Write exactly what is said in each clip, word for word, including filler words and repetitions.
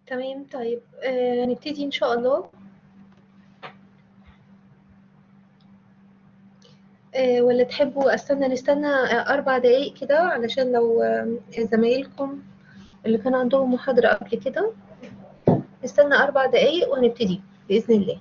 تمام. طيب آه، هنبتدي إن شاء الله. آه، ولا تحبوا أستنى نستنى آه، أربع دقايق كده علشان لو آه، زمايلكم اللي كان عندهم محاضرة قبل كده، نستنى أربع دقايق وهنبتدي بإذن الله.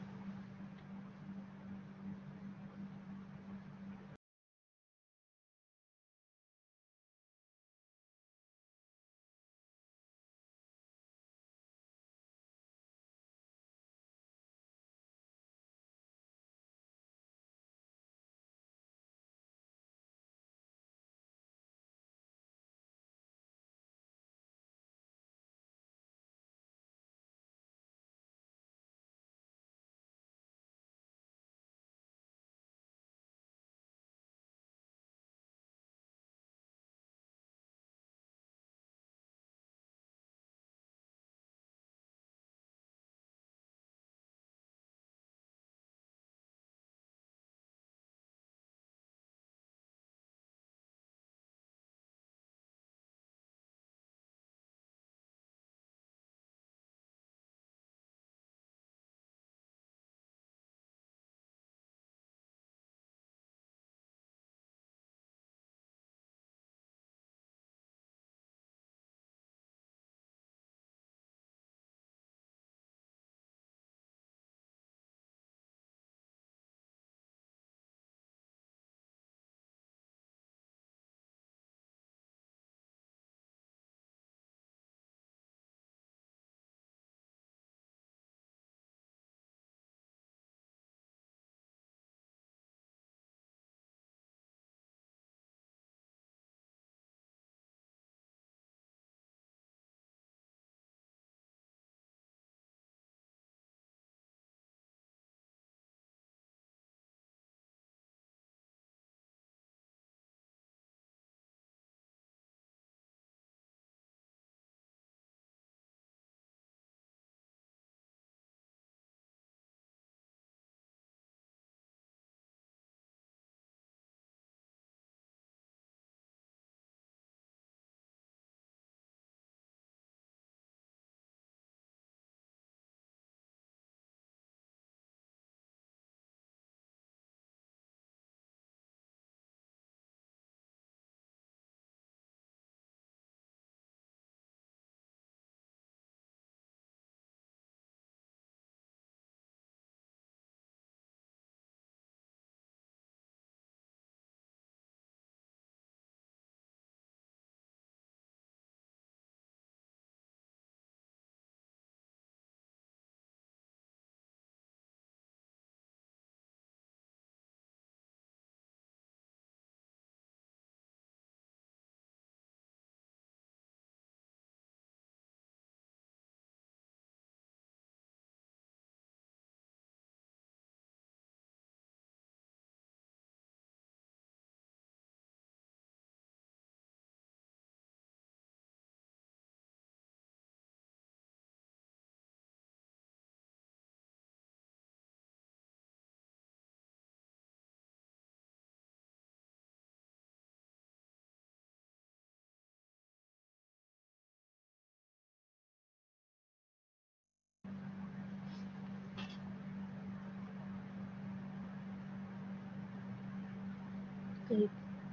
طيب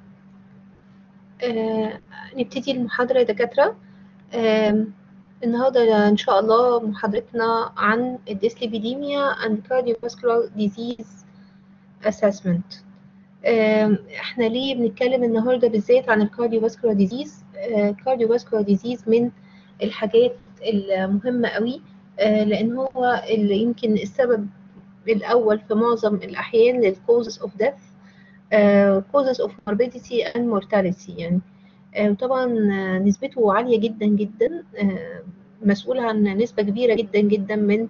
آه، نبتدي المحاضرة يا دكاترة. آم، النهاردة إن شاء الله محاضرتنا عن الديسليبيديميا and cardiovascular disease assessment. آم، احنا ليه بنتكلم النهارده بالذات عن الكارديوفاسكولار ديزيز؟ الكارديوفاسكولار ديزيز من الحاجات المهمة قوي، آه، لأن هو اللي يمكن السبب الأول في معظم الأحيان للcauses of death، آه، causes of morbidity and mortality يعني. آه، وطبعا آه، نسبته عالية جدا جدا، آه، مسؤول عن نسبة كبيرة جدا جدا من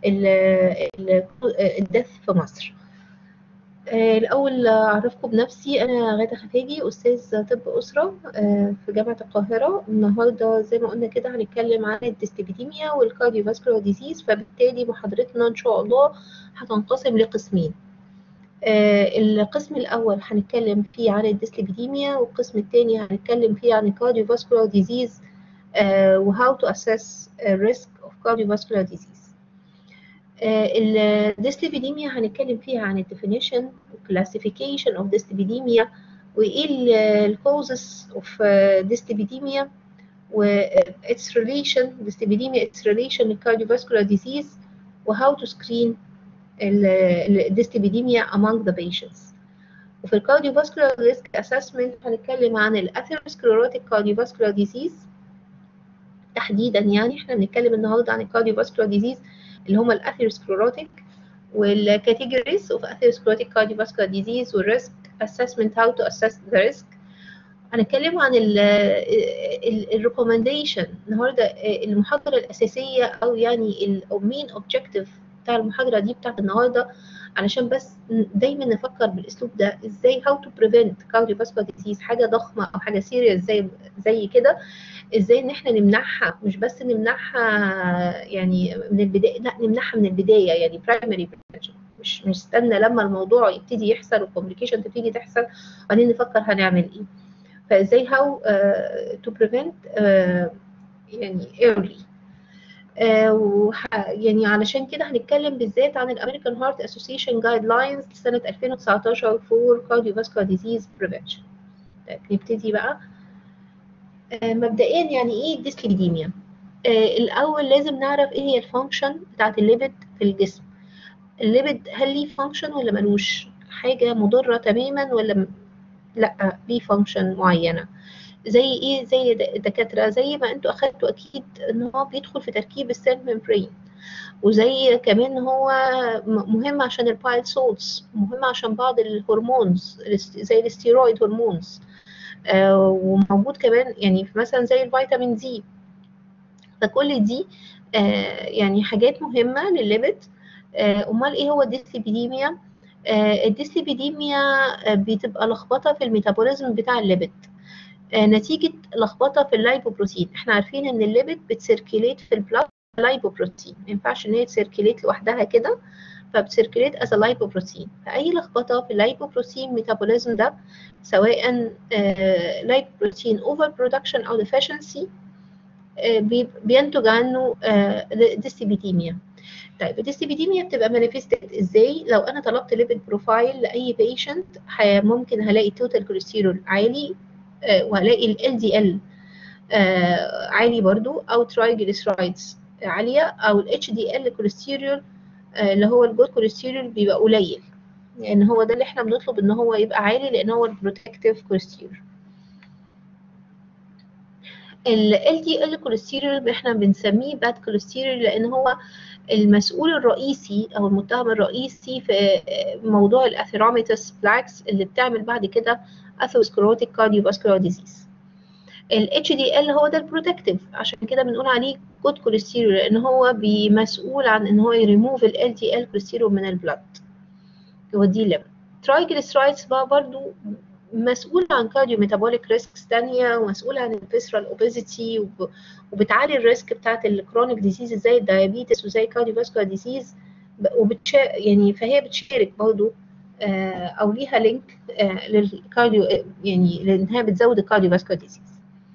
الدث في مصر. آه، الأول أعرفكم بنفسي، أنا غادة خفاجي، أستاذ طب أسرة آه، في جامعة القاهرة. النهاردة زي ما قلنا كده هنتكلم عن الديسليبيديميا والكارديوفاسكولار ديزيز، فبالتالي محاضرتنا إن شاء الله هتنقسم لقسمين. آه، القسم الأول هنتكلم فيه عن الديسليبيديميا، والقسم الثاني هنتكلم فيه عن الكارديوفاسكولار ديزيز و how to assess risk of cardiovascular disease. الديسليبيديميا هنتكلم فيها عن الديفينيشن والكلاسيفيكيشن اوف ديسليبيديميا وايه الكوزز اوف ديسليبيديميا و its relation dyslipidemia its relation to cardiovascular disease و how to screen الديسليبيديميا among the patients. وفي الكارديوفاسكولار ريسك اسسمنت هنتكلم عن الاثيروسكليروتيك كارديوفاسكولار ديزيز تحديدا. يعني احنا بنتكلم النهارده عن الكارديوفاسكولار ديزيز اللي هم الاثيروسكليروتيك والكاتيجوريز اوف اثيروسكليروتيك كارديوفاسكولار ديزيز والريسك اسسمنت how to assess the risk. هنتكلم عن الريكومنديشن النهارده. المحاضره الاساسيه او يعني المين اوبجكتيف بتاع المحاضره دي بتاعت النهارده علشان بس دايما نفكر بالاسلوب ده ازاي how to prevent cardiovascular disease، حاجه ضخمه او حاجه سيريس زي زي كده، ازاي ان احنا نمنعها، مش بس نمنعها يعني من البدايه، لا نمنعها من البدايه يعني primary prevention، مش مش استنى لما الموضوع يبتدي يحصل والكومبليكيشن تبتدي تحصل وبعدين نفكر هنعمل ايه. فازاي how uh, to prevent uh, يعني early. uh, يعني علشان كده هنتكلم بالذات عن الامريكان هارت اسوسيشن جايد لاينز سنه ألفين وتسعتاشر for cardiovascular disease prevention. طيب نبتدي بقى. uh, مبدئيا يعني ايه الديسليبيديميا؟ uh, الاول لازم نعرف ايه هي الفانكشن بتاعت الليبيد في الجسم. الليبيد هل ليه فانكشن ولا ملوش؟ حاجه مضره تماما ولا لا ليه فانكشن معينه؟ زي ايه؟ زي الدكاتره، زي ما انتوا اخدتوا اكيد ان هو بيدخل في تركيب السيل ممبرين، وزي كمان هو مهم عشان البايل سولتس، مهم عشان بعض الهرمونز زي الستيرويد هرمونز، آه وموجود كمان يعني مثلا زي الفيتامين دي. فكل دي آه يعني حاجات مهمه للليبيد. آه امال ايه هو الديسليبيديميا؟ آه الديسليبيديميا بتبقى لخبطه في الميتابوليزم بتاع الليبيد نتيجة لخبطة في اللايبوبروتين. احنا عارفين ان الليبيد بتسيركيليت في البلاد لايبوبروتين، ما ينفعش ان هي تسيركيليت لوحدها كده، فبتسيركيليت از لايبوبروتين. فأي لخبطة في اللايبوبروتين ميتابوليزم ده سواء لايبوبروتين اوفر برودكشن او ديفيشنسي بينتج عنه ديسليبيديميا. طيب الديسليبيديميا بتبقى مانيفستد ازاي؟ لو انا طلبت ليبيد بروفايل لاي بيشنت ممكن هلاقي توتال كوليسترول عالي، وهلاقي ال إل دي إل آه عالي برضو، او ترايجليسرايدز عاليه، او ال إتش دي إل كوليسترول آه اللي هو الجود كوليسترول بيبقى قليل، لان يعني هو ده اللي احنا بنطلب ان هو يبقى عالي لان هو البروتكتيف كوليسترول. ال إل دي إل كوليسترول احنا بنسميه باد كوليسترول لان هو المسؤول الرئيسي او المتهم الرئيسي في موضوع الاثيروميتس بلاكس اللي بتعمل بعد كده اثيروسكليروتيك كارديوفاسكولار ديزيز. ال إتش دي إل هو ده البروتكتيف، عشان كده بنقول عليه جود كوليسترول لان هو مسؤول عن ان هو يريموف ال إل دي إل كوليسترول من البلاد يوديه الليفر. ترايجليسرايدز بقى برضو مسؤول عن كارديو ميتابوليك ريسكس تانية، ومسؤول عن الفيسرال اوبيزيتي، وبتعلي الريسك بتاعت الكرونيك ديزيز زي الدايابيتس وزي الكارديوفاسكولار ديزيز، وبتشا يعني فهي بتشارك برضو آه او ليها لينك آه للكارديو يعني لانها بتزود الكارديوفاسكولار ديزيز.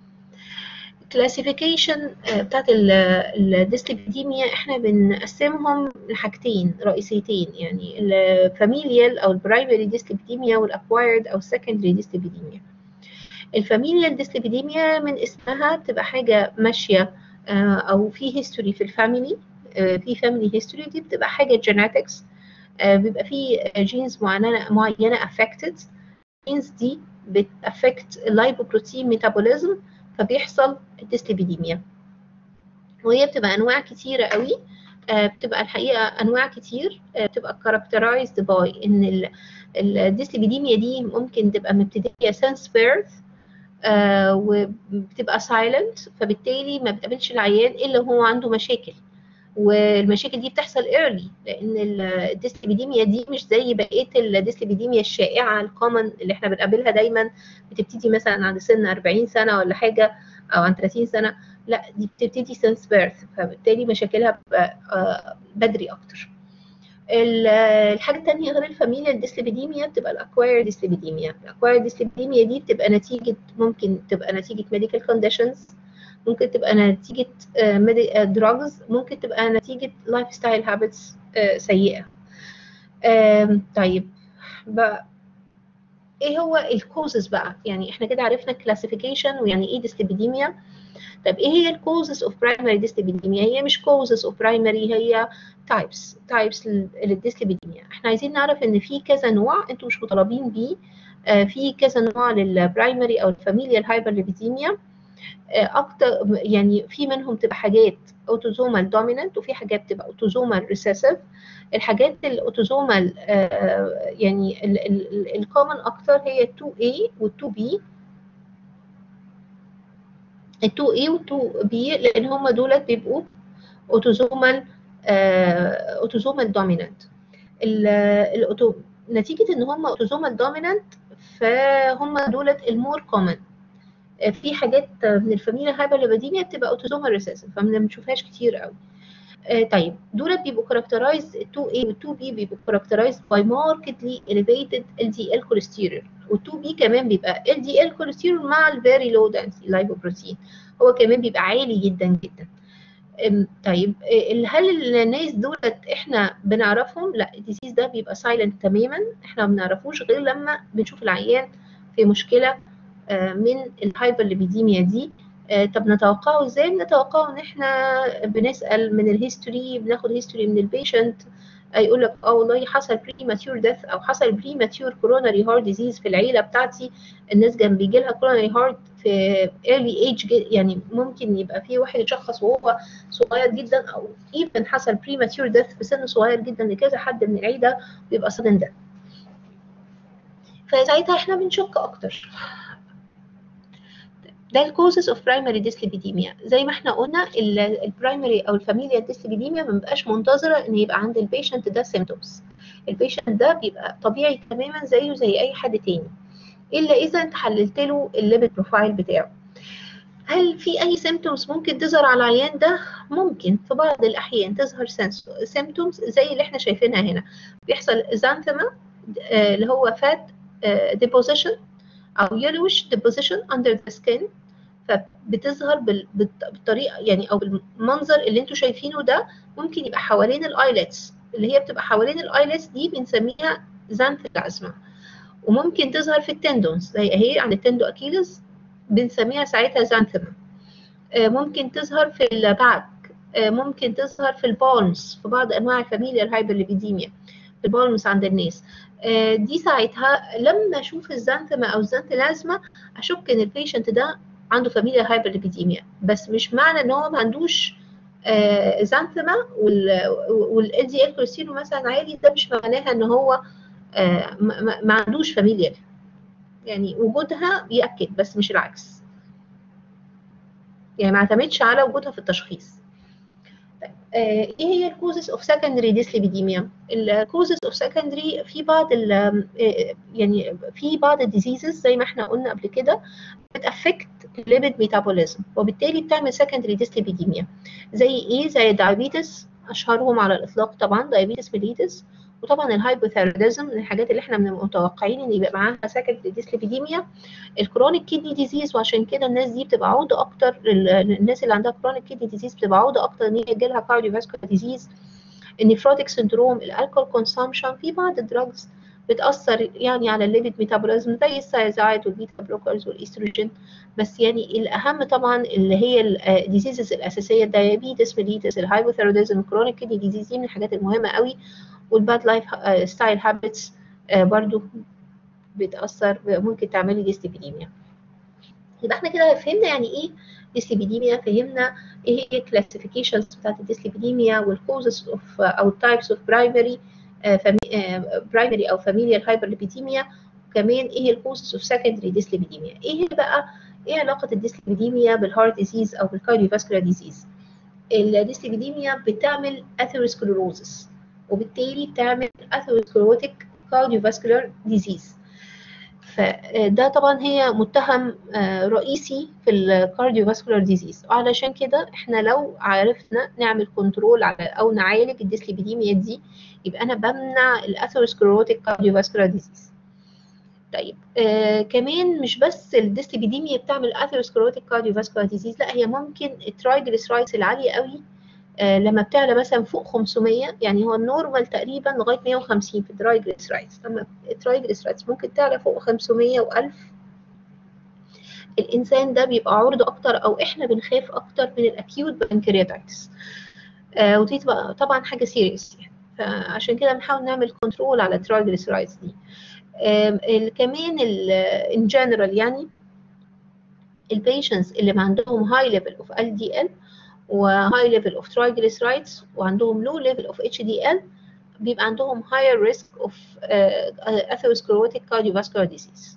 الكلاسيفيكيشن بتاعت الديسليبيديميا احنا بنقسمهم لحاجتين رئيسيتين، يعني الفاميليال او البرايمري ديسليبيديميا والاكوايرد او السكندري ديسليبيديميا. الفاميليال ديسليبيديميا من اسمها بتبقى حاجه ماشيه او في هيستوري في الفاميلي، في فاميلي هيستوري، دي بتبقى حاجه جينيتكس، بيبقى في جينز معينه معينه افكتد، الجينز دي بتافكت اللايبوبروتين ميتابوليزم فبيحصل الديسليبيديميا. وهي بتبقى انواع كتيره قوي، بتبقى الحقيقه انواع كتير، بتبقى characterized by ان الديسليبيديميا دي ممكن تبقى مبتدئه since birth آه وبتبقى silent، فبالتالي ما بتقابلش العيان الا هو عنده مشاكل، والمشاكل دي بتحصل early لان الديسليبيديميا دي مش زي بقيه الديسليبيديميا الشائعه الكومن اللي احنا بنقابلها دايما بتبتدي مثلا عند سن أربعين سنه ولا حاجه او عند ثلاثين سنه، لا دي بتبتدي since birth، فبالتالي مشاكلها بتبقى آه بدري اكتر. الحاجه الثانيه غير الفاميليا الديسليبيديميا بتبقى الاكواير ديسليبيديميا. الاكواير ديسليبيديميا دي بتبقى نتيجه، ممكن تبقى نتيجه ميديكال كونديشنز ممكن تبقى نتيجة دراجز، ممكن تبقى نتيجة لايف ستايل هابتس سيئة. طيب بقى ايه هو الكوزز بقى؟ يعني احنا كده عرفنا كلاسيفيكيشن ويعني ايه ديسليبيديميا. طب ايه هي الكوزز اوف برايمري ديسليبيديميا؟ هي مش كوزز اوف برايمري، هي تايبس تايبس للديسليبيديميا. احنا عايزين نعرف ان في كذا نوع، انتوا مش مطالبين بيه. آه في كذا نوع للبرايمري او الفاميليال هايبرليبيديميا. اكتر يعني في منهم تبقى حاجات اوتوزومال دومينانت وفي حاجات تبقى اوتوزومال ريسيسيف. الحاجات الاوتوزومال يعني الكومن اكتر هي تو إيه وال تو بي. ال تو إيه وال تو بي لان هم دولت بيبقوا اوتوزومال اوتوزومال دومينانت. الاوتو نتيجه ان هم اوتوزومال دومينانت فهم دولت المور كومن. في حاجات من الفاميليا هايبرليبيديميا بتبقى اوتوزومال ريسيسيف فما بنشوفهاش كتير قوي. آه طيب دول بيبقوا كاركترايزد تو إيه وال تو بي بيبقوا كاركترايزد باي ماركتلي elevated إل دي إل كوليسترول، وال تو بي كمان بيبقى إل دي إل كوليسترول مع الفيري لو density لايبوبروتين، هو كمان بيبقى عالي جدا جدا. طيب هل الناس دولت احنا بنعرفهم؟ لا، الديزيز ده بيبقى سايلنت تماما، احنا ما بنعرفوش غير لما بنشوف العيان في مشكله من الهايبرليبيديميا دي. طب نتوقعه ازاي؟ نتوقعه ان احنا بنسال من الهيستوري، بناخد هيستوري من البيشنت، يقول لك اه والله حصل بريماتيور ديث او حصل بريماتيور كوروناري هارت ديزيز في العيله بتاعتي، الناس كان بيجي لها كوروناري هارت في ايرلي ايج، يعني ممكن يبقى في واحد يتشخص وهو صغير جدا، او ايفن حصل بريماتيور ديث في سن صغير جدا لكذا حد من العيله بيبقى سدن ده، فساعتها احنا بنشك اكتر. ده الكوزز اوف برايمري ديسليبيديميا. زي ما احنا قلنا البرايمري او الفاميليا ديسليبيديميا ما بيبقاش منتظره ان يبقى عند البيشنت ده سيمتومز، البيشنت ده بيبقى طبيعي تماما زيه زي اي حد تاني، الا اذا انت حللت له الليبيد بروفايل بتاعه. هل في اي سيمتومز ممكن تظهر على العيان ده؟ ممكن في بعض الاحيان تظهر سيمتومز زي اللي احنا شايفينها هنا، بيحصل زانثما اللي هو فات ديبوزيشن او يلوش ديبوزيشن اندر ذا سكين، فبتظهر بالطريقه يعني او بالمنظر اللي انتوا شايفينه ده، ممكن يبقى حوالين الايلتس، اللي هي بتبقى حوالين الايلتس دي بنسميها زانثيلازما، وممكن تظهر في التندونز زي اهي عند التندو اكيلز بنسميها ساعتها زانثما. ممكن تظهر في الباك، ممكن تظهر في البالمز في بعض انواع الفاميليا الهايبرليبيديميا في البالمز عند الناس دي. ساعتها لما اشوف الزانثما او الزانثيلازما اشك ان البيشنت ده عنده فاميليا هايبرليبيديميا، بس مش معنى ان هو ما عندوش آه زانثما والال دي ال كوليسترول مثلا عالي، ده مش معناها ان هو آه ما, ما عندوش فاميليا، يعني وجودها يأكد بس مش العكس، يعني ما اعتمدش على وجودها في التشخيص. آه ايه هي الكوزز اوف سكندري ديسليبيديميا؟ الكوزز اوف سكندري في بعض يعني في بعض الديزيزز زي ما احنا قلنا قبل كده بتأفكت الليبيد ميتابوليزم، وبالتالي بتعمل سكندري ديسليبيديميا. زي ايه؟ زي الدايابيتس، اشهرهم على الاطلاق طبعا دايابيتس ميليتس، وطبعا الهايبوثايروديزم من الحاجات اللي احنا متوقعين ان يبقى معاها سكندري ديسليبيديميا. الكرونيك كيدني ديزيز، وعشان كده الناس دي بتبقى عوده اكتر، الناس اللي عندها كرونيك كيدني ديزيز بتبقى عوده اكتر ان هي يجي لها كارديوفاسكولار ديزيز. النيفروتيك سندروم، الالكول كونسامشن، في بعض الدراجز بتاثر يعني على الليبيد ميتابوليزم زي السايزايد والبيتا بلوكرز والاستروجين، بس يعني الاهم طبعا اللي هي الديزيزز الاساسيه الدايابيتس ميليتس الهايبوثايروديزم الكرونيك كيدني ديزيز، دي من الحاجات المهمه قوي. والباد لايف ستايل هابتس برضو بتاثر، ممكن تعملي ديسليبيديميا. يبقى احنا كده فهمنا يعني ايه ديسليبيديميا، فهمنا ايه هي الكلاسيفيكيشنز بتاعت الديسليبيديميا والكوزز اوف او التايبس اوف برايمري برايمري او فاميليال هايبرليبيديميا، وكمان ايه هي الكوزز اوف سكندري ديسليبيديميا. ايه بقى ايه علاقه الديسليبيديميا بالهارت ديزيز او بالكارديوفاسكولار ديزيز؟ الديسليبيديميا بتعمل اثيروسكليروزس، وبالتالي بتعمل اثيروسكليروتيك كارديوفاسكولار ديزيز. فده طبعا هي متهم رئيسي في الكارديوفاسكولار ديزيز، وعلشان كده احنا لو عرفنا نعمل كنترول على او نعالج الديسليبيديميا دي يبقى انا بمنع الاثيروسكليروتيك كارديوفاسكولار ديزيز. طيب آه كمان مش بس الديسليبيديميا بتعمل اثيروسكليروتيك كارديوفاسكولار ديزيز، لا هي ممكن الترايجليسرايدز العاليه قوي آه لما بتعلى مثلا فوق خمسمية، يعني هو النورمال تقريبا لغايه مية وخمسين في الترايجليسرايدز، لما الترايجليسرايدز ممكن تعلى فوق خمسمية و1000، الانسان ده بيبقى عرضه اكتر، او احنا بنخاف اكتر من الاكيوت بانكرياتايتس. آه ودي تبقى طبعا حاجه سيريس يعني، فعشان كده بنحاول نعمل كنترول على الترايجليسرايدز دي. آه كمان ان جنرال يعني البيشنتس اللي عندهم هاي ليفل اوف ال دي ال وهاي ليفل اوف ترايجليسرايدز وعندهم لو ليفل اوف اتش دي ال بيبقى عندهم higher risk of uh, atherosclerotic cardiovascular disease.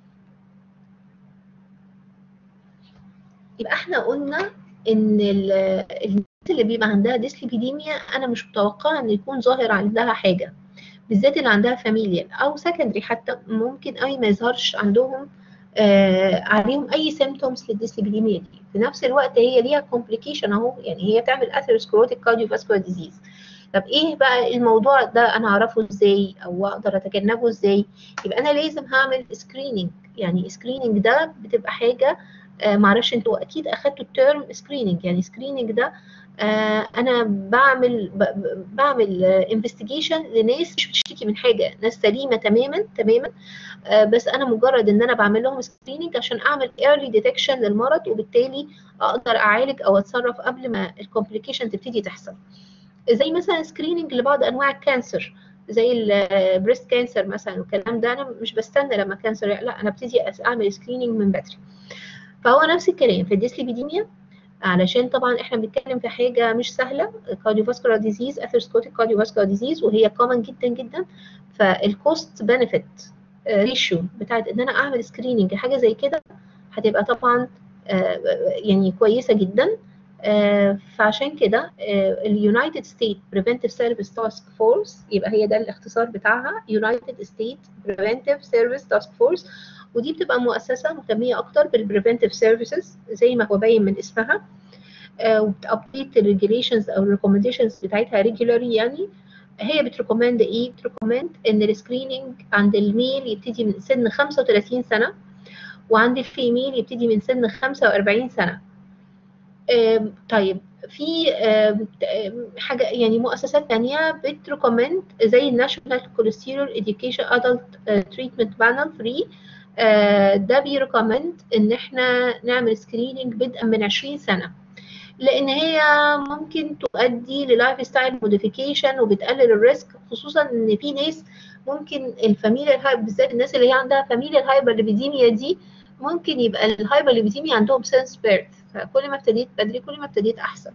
يبقى احنا قلنا ان الناس اللي بيبقى عندها ديسليبيديميا انا مش متوقعه ان يكون ظاهر عندها حاجه، بالذات اللي عندها فاميليال او سكندري حتى ممكن قوي ما يظهرش عندهم آه عليهم اي سيمتومز للديسليبيديميا دي. في نفس الوقت هي ليها كومبليكيشن اهو، يعني هي تعمل اثيروسكليروتيك كارديوفاسكولار ديزيز. طب ايه بقى الموضوع ده انا اعرفه ازاي او اقدر اتجنبه ازاي؟ يبقى انا لازم هعمل سكريننج. يعني سكريننج ده بتبقى حاجه آه معرفش انتوا اكيد اخدتوا التيرم سكريننج. يعني سكريننج ده آه انا بعمل بعمل انفستيجيشن لناس مش بتشتكي من حاجه، ناس سليمه تماما تماما، آه بس انا مجرد ان انا بعمل لهم سكريننج عشان اعمل ايرلي ديتكشن للمرض، وبالتالي اقدر اعالج او اتصرف قبل ما الكومبليكيشن تبتدي تحصل. زي مثلا سكريننج لبعض انواع الكانسر زي البريست كانسر مثلا والكلام ده، انا مش بستنى لما كانسر، لا انا ابتدي اعمل سكريننج من بدري. فهو نفس الكلام في الديسليبيديميا، علشان طبعا احنا بنتكلم في حاجه مش سهله، كارديوفاسكولار ديزيز اثيروسكليروتيك كارديوفاسكولار ديزيز، وهي كومن جدا جدا. فالكوست بنفيت ريشيو بتاعت ان انا اعمل سكريننج حاجه زي كده هتبقى طبعا يعني كويسه جدا. فعشان كده اليونايتد ستيت بريفنتيف سيرفيس تاسك فورس، يبقى هي ده الاختصار بتاعها، يونايتد ستيت بريفنتيف سيرفيس تاسك فورس، ودي بتبقى مؤسسه مهتميه اكتر بالبريفنتيف سيرفيسز زي ما هو باين من اسمها، وبتابديت الريجوليشنز او الريكومنديشنز بتاعتها ريجولاري. يعني هي بتريكومند ايه؟ بتريكومند ان السكريننج عند الميل يبتدي من سن خمسة وثلاثين سنه، وعند الفيميل يبتدي من سن خمسة وأربعين سنه. طيب في حاجه يعني مؤسسات ثانيه بتريكومند زي الناشونال كوليسترول اديوكيشن ادلت تريتمنت بانل فري، ده بيريكومند ان احنا نعمل سكريننج بدءا من عشرين سنه، لان هي ممكن تؤدي للايف ستايل موديفيكيشن وبتقلل الريسك، خصوصا ان في ناس ممكن الفاميليا الهايبر، بالذات الناس اللي هي عندها فاميليا الهايبرليبيديميا دي ممكن يبقى الهايبرليبيديميا عندهم سينس بيرث، فكل ما ابتديت بدري كل ما ابتديت احسن.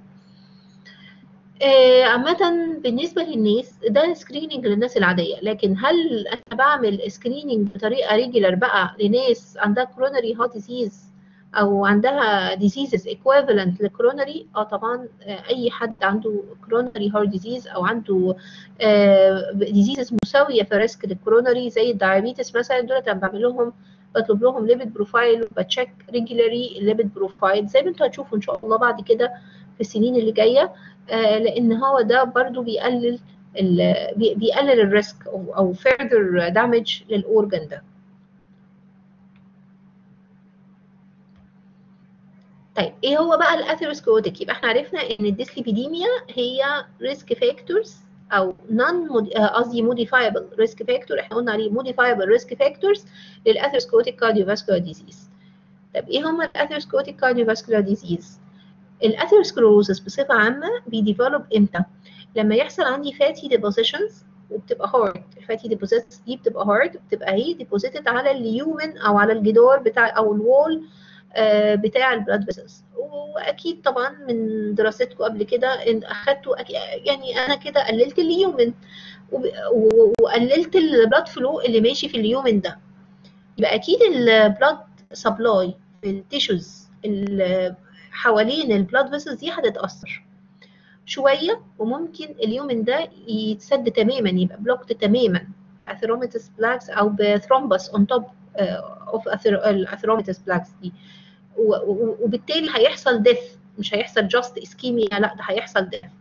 آه عامة بالنسبة للناس ده سكريننج للناس العادية، لكن هل انا بعمل سكريننج بطريقة ريجولار بقى لناس عندها كوروناري هارت ديزيز او عندها ديزيزز ايكويفالنت للكوروناري؟ اه طبعا آه اي حد عنده كوروناري هارت ديزيز او عنده آه ديزيزز مساوية في ريسك للكوروناري زي الدايابيتس مثلا، دول انا بعمل لهم بطلب لهم ليبيد بروفايل وبتشيك ريجولاري الليبيد بروفايل زي ما انتوا هتشوفوا ان شاء الله بعد كده في السنين اللي جايه، آه لان هو ده برضو بيقلل بيقلل الريسك او او further damage للاورجن ده. طيب ايه هو بقى الاثيروسكليروتيك؟ يبقى احنا عرفنا ان الديسليبيديميا هي ريسك فاكتورز او نون قصدي موديفايبل ريسك فاكتور، احنا قلنا عليه موديفايبل ريسك فاكتورز للاثيروسكليروتيك كارديوفاسكولار ديزيز. طب ايه هم الاثيروسكليروتيك كارديوفاسكولار ديزيز؟ الاثيروسكلروزس بصفه عامه بيديفلوب امتى؟ لما يحصل عندي فاتي ديبوزيشنز وبتبقى هارد. الفاتي ديبوزيتس دي بتبقى هارد، بتبقى هي ديبوزيتد على اليومن او على الجدار بتاع او الوول آه بتاع البلاد فيسلز. واكيد طبعا من دراستكم قبل كده ان اخدتوا يعني انا كده قللت اليومن وقللت البلاد فلو اللي ماشي في اليومن ده، يبقى اكيد البلاد سبلاي في التيشوز حوالين البلاد فيسلز دي هتتاثر شويه، وممكن اليومن ده يتسد تماما، يبقى بلوكت تماما اثيروميتس بلاكس او بثرومبس اون توب اوف الاثيروميتس بلاكس دي، وبالتالي هيحصل ديث، مش هيحصل جاست اسكيميا، لا ده هيحصل ديث.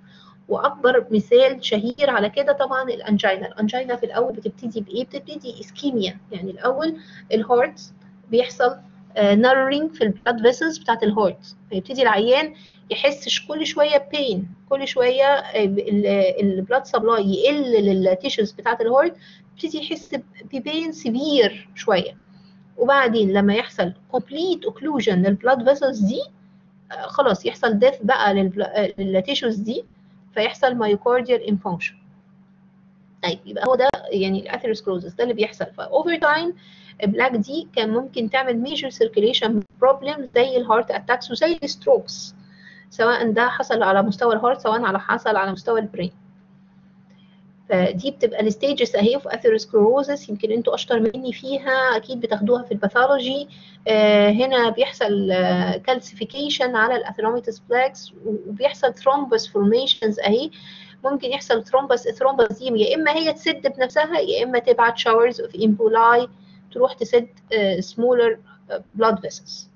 واكبر مثال شهير على كده طبعا الانجينا. الانجينا في الاول بتبتدي بايه؟ بتبتدي اسكيميا، يعني الاول الهارت بيحصل ناررينج في البلاد فيسلز بتاعت الهارت، فيبتدي العيان يحسش كل شويه بين، كل شويه البلاد سبلاي يقل للتيشوز بتاعت الهارت، يبتدي يحس ببين سيفير شويه. وبعدين لما يحصل كومبليت اوكلوجن للبلاد فيسلز دي، خلاص يحصل ديث بقى للتيشوز دي، فيحصل مايوكارديال انفانكشن. طيب يبقى هو ده يعني الاثيروسكلوزس ده اللي بيحصل. فاوفر تايم البلاك دي كان ممكن تعمل ميجر سيركيليشن بروبلم زي الهارت اتاكس وزي الستروكس، سواء ده حصل على مستوى الهارت سواء على حصل على مستوى البرين. فدي بتبقى الستيجز اهي في اثيروسكلوروزس، يمكن انتوا اشطر مني فيها، اكيد بتاخدوها في الباثولوجي. آه هنا بيحصل آه كالسيفيكيشن على الاثيروميتس بلاكس، وبيحصل ثرومبس فورميشنز اهي. ممكن يحصل ثرومبس، الثرومبس دي يا اما هي تسد بنفسها يا اما تبعت شاورز اوف امبولاي تروح تسد سمولر بلاد فيسلز.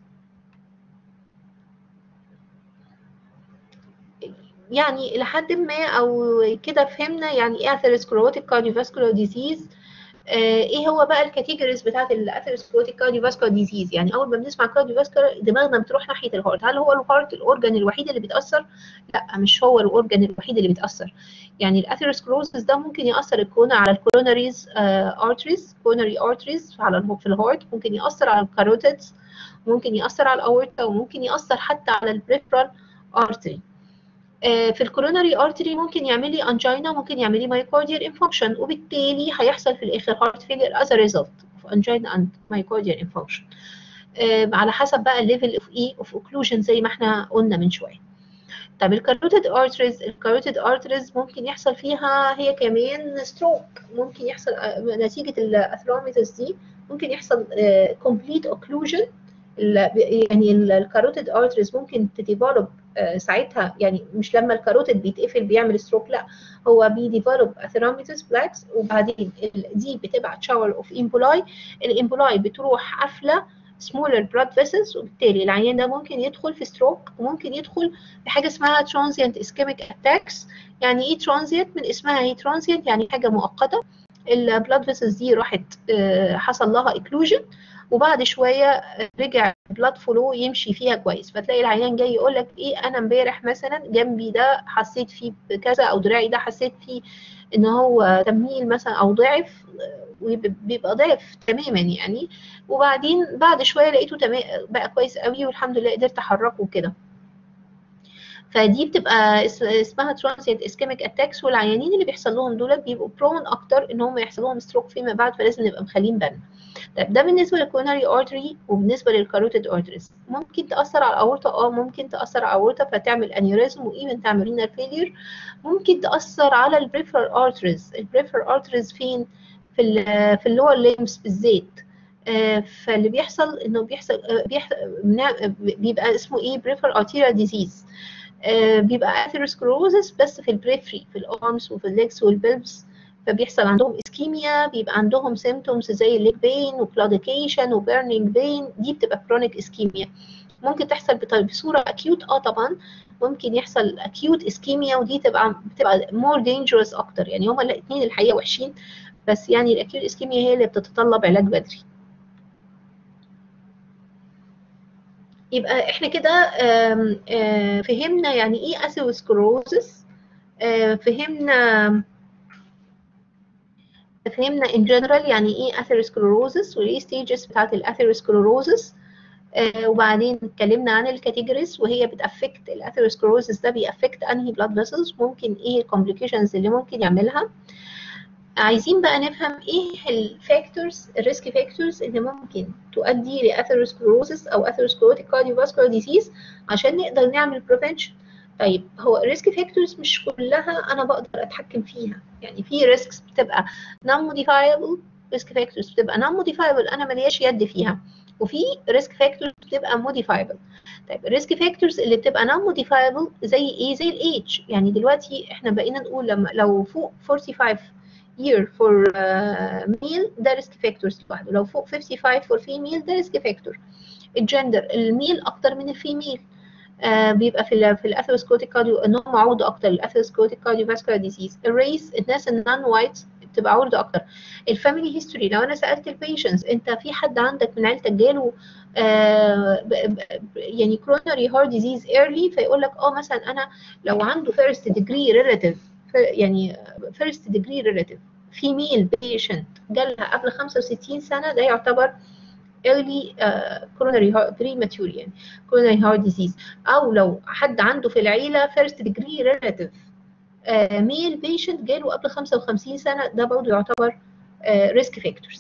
يعني لحد ما او كده فهمنا يعني ايه اثيروسكليروتيك كارديوفاسكولار ديزيز. ايه هو بقى الكاتيجوريز بتاعت الاثيروسكليروتيك كارديوفاسكولار ديزيز؟ يعني اول ما بنسمع كارديوفاسكولار دماغنا بتروح ناحيه الهارت. هل هو الهارت الاورجن الوحيد اللي بيتاثر؟ لا، مش هو الاورجن الوحيد اللي بيتاثر. يعني الاثيروسكليروسيس ده ممكن ياثر الكورونا على الكوروناريز ارتريز، كوروناري ارتريز على في الهارت، ممكن ياثر على الكاروتيدز، ممكن ياثر على الاورتا، وممكن ياثر حتى على البريفرال ارتري. في الكوروناري ارتري ممكن يعمل لي انجينا، ممكن يعمل لي مايوكارديال انفكشن، وبالتالي هيحصل في الاخر هارت فيلير از ريزلت اوف انجينا اند مايوكارديال انفكشن، على حسب بقى الليفل اوف ايه اوف اوكلوجن زي ما احنا قلنا من شويه. طب الكاروتيد ارتريز، الكاروتيد ارتريز ممكن يحصل فيها هي كمان ستروك، ممكن يحصل نتيجه الاثيروميتس دي، ممكن يحصل كومبليت اوكلوجن. يعني الكاروتيد ارتريز ممكن تديفلوب ساعتها، يعني مش لما الكاروتيد بيتقفل بيعمل ستروك، لا، هو بيديفلوب اثيروميتس بلاكس، وبعدين دي بتبعت شاور اوف امبولاي، الامبولاي بتروح قافله سمولر بلاد فيسلز، وبالتالي العيان ده ممكن يدخل في ستروك، وممكن يدخل في حاجه اسمها ترانزيانت اسكيميك اتاكس. يعني ايه ترانزيانت؟ من اسمها هي ترانزيانت يعني حاجه مؤقته، البلاد فيسلز دي راحت حصل لها اكلوجن، وبعد شويه رجع بلاد فلو يمشي فيها كويس، فتلاقي العيان جاي يقول لك ايه، انا امبارح مثلا جنبي ده حسيت فيه بكذا، او دراعي ده حسيت فيه ان هو تميل مثلا او ضعف، وبيبقى ضعف تماما يعني، وبعدين بعد شويه لقيته تمام بقى كويس قوي والحمد لله قدرت احركه كده. فدي بتبقى اسمها ترانزيت اسكيميك اتاكس، والعيانين اللي بيحصل لهم دول بيبقوا برون اكتر ان هم يحصل لهم ستروك فيما بعد، فلازم نبقى مخلين بالنا. طيب ده بالنسبه للكوروناري ارتري. وبالنسبه للكاروتيد ارتريز ممكن تاثر على الاورطه، اه ممكن تاثر على الاورطه فتعمل انيوريزم وايفن تعمل رينال فيلير. ممكن تاثر على البريفرال ارتريز. البريفرال ارتريز فين؟ في ال في اللور ليمز بالذات. آه فاللي بيحصل انه بيحصل آه بيحصل بيبقى اسمه ايه؟ بريفرال ارتيريال ديزيز. آه بيبقى اثيروسكلوروزس بس في البريفري، في الارمز وفي الليجز والبلبس، فبيحصل عندهم اسكيميا، بيبقى عندهم سيمتومز زي الليج بين وكلوديكيشن وبيرنينج بين، دي بتبقى كرونيك اسكيميا. ممكن تحصل بصوره اكيوت، اه طبعا ممكن يحصل اكيوت اسكيميا، ودي تبقى بتبقى مور دينجرس اكتر. يعني هما الاثنين الحقيقه وحشين، بس يعني الاكيوت اسكيميا هي اللي بتتطلب علاج بدري. يبقى احنا كده فهمنا يعني ايه اثيروسكلوروزس، فهمنا فهمنا in general يعني ايه اثيروسكلوروزس وايه ستيجز بتاعت الاثيروسكلوروزس. آه وبعدين اتكلمنا عن الكاتيجوريز وهي بتافكت الاثيروسكلوروزس ده بيافكت انهي بلاد فيسلز، ممكن ايه الكومبليكيشنز اللي ممكن يعملها. عايزين بقى نفهم ايه الفاكتورز، الريسك فاكتورز اللي ممكن تؤدي لاثيروسكلوروزس او اثيروسكليروتيك كارديوفاسكولار ديزيز عشان نقدر نعمل بريفنشن. طيب هو الريسك فاكتورز مش كلها انا بقدر اتحكم فيها، يعني في ريسكس بتبقى نون موديفايبل، ريسك فاكتورز بتبقى نون موديفايبل انا ماليش يد فيها، وفي ريسك فاكتورز بتبقى موديفايبل. طيب الريسك فاكتورز اللي بتبقى نون موديفايبل زي ايه؟ زي الايدج. يعني دلوقتي احنا بقينا نقول لما لو فوق خمسة وأربعين year for uh, male ده ريسك فاكتورز لوحده، لو فوق خمسة وخمسين for female ده ريسك فاكتور. الجندر، الميل اكتر من الفيميل، آه بيبقى في ال في الاثيروسكليروتيك كارديو انهم عرضه اكتر للاثيروسكليروتيك كارديوفاسكولار ديزيز. الريس الناس النون وايت بتبقى عرضه اكتر. الفاميلي هيستوري لو انا سالت البيشنتس انت في حد عندك من عيلتك جاله آه يعني كرونري هارت ديزيز ايرلي، فيقول لك اه مثلا انا لو عنده فيرست ديجري ريلاتيف يعني فيرست ديجري ريلاتيف فيميل بيشنت جالها قبل خمسة وستين سنه، ده يعتبر early uh, coronary heart premature يعني coronary heart disease. او لو حد عنده في العيله first degree relative uh, male patient جاله قبل خمسة وخمسين سنه، ده برضه يعتبر uh, risk factors.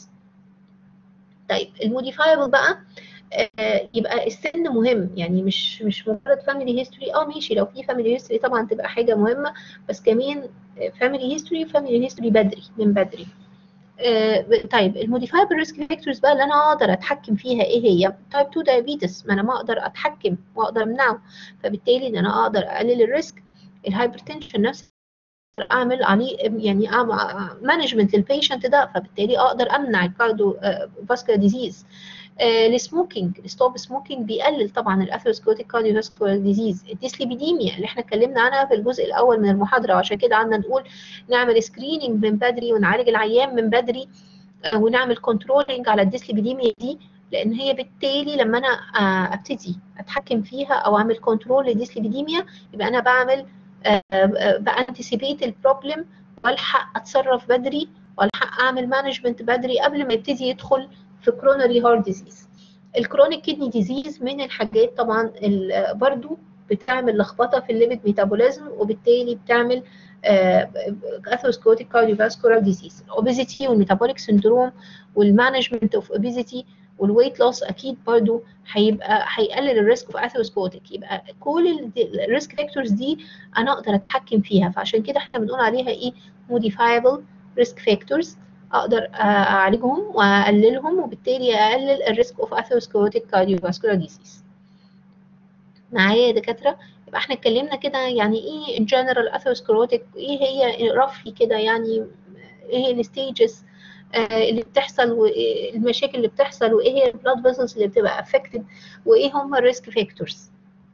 طيب الموديفايبل بقى uh, يبقى السن مهم، يعني مش مش مجرد family history. اه ماشي لو في family history طبعا تبقى حاجه مهمه، بس كمان family history family history بدري من بدري. آه طيب الموديفايبل ريسك فاكتورز بقى اللي انا اقدر اتحكم فيها ايه هي؟ تايب اتنين دايابيتس، ما انا ما اقدر اتحكم واقدر امنعه، فبالتالي ان انا اقدر اقلل الريسك. الهايبرتنشن نفس اعمل عليه يعني مانجمنت للبيشنت ده، فبالتالي اقدر امنع الكارديو فاسكولار ديزيز. السموكينج ستوب سموكينج بيقلل طبعا الاثيروسكليروتيك كارديوفاسكولار ديزيز. الديسليبيديميا اللي احنا اتكلمنا عنها في الجزء الاول من المحاضره، وعشان كده قعدنا نقول نعمل سكريننج من بدري ونعالج العيان من بدري ونعمل كنترولنج على الديسليبيديميا دي، لان هي بالتالي لما انا ابتدي اتحكم فيها او اعمل كنترول للديسليبيديميا يبقى انا بعمل بانتسيبيت البروبلم والحق اتصرف بدري والحق اعمل مانجمنت بدري قبل ما يبتدي يدخل في كرونري هارت ديزيز. الكرونيك كيدني ديزيز من الحاجات طبعا برضو بتعمل لخبطه في الليبيد ميتابوليزم، وبالتالي بتعمل اثيروسكليروتيك كارديوفاسكولار ديزيز. الاوبيزيتي والميتابوليك سندروم والمانجمنت اوف اوبيزيتي والويت لوس اكيد برضو هيبقى هيقلل الريسك اوف اثيروسكليروتيك. يبقى كل الريسك فاكتورز دي انا اقدر اتحكم فيها، فعشان كده احنا بنقول عليها ايه؟ موديفايبل ريسك فاكتورز، اقدر اعالجهم واقللهم وبالتالي اقلل الريسك اوف اثيروسكليروتيك كارديوفاسكولار ديزيز. معايا يا دكاتره؟ يبقى احنا اتكلمنا كده يعني ايه ان جنرال اثيروسكليروتيك، ايه هي رفلي كده يعني ايه هي الستيجز اللي بتحصل والمشاكل اللي بتحصل، وايه هي البلاد فيسلز اللي بتبقى افكتد، وايه هم الريسك فاكتورز.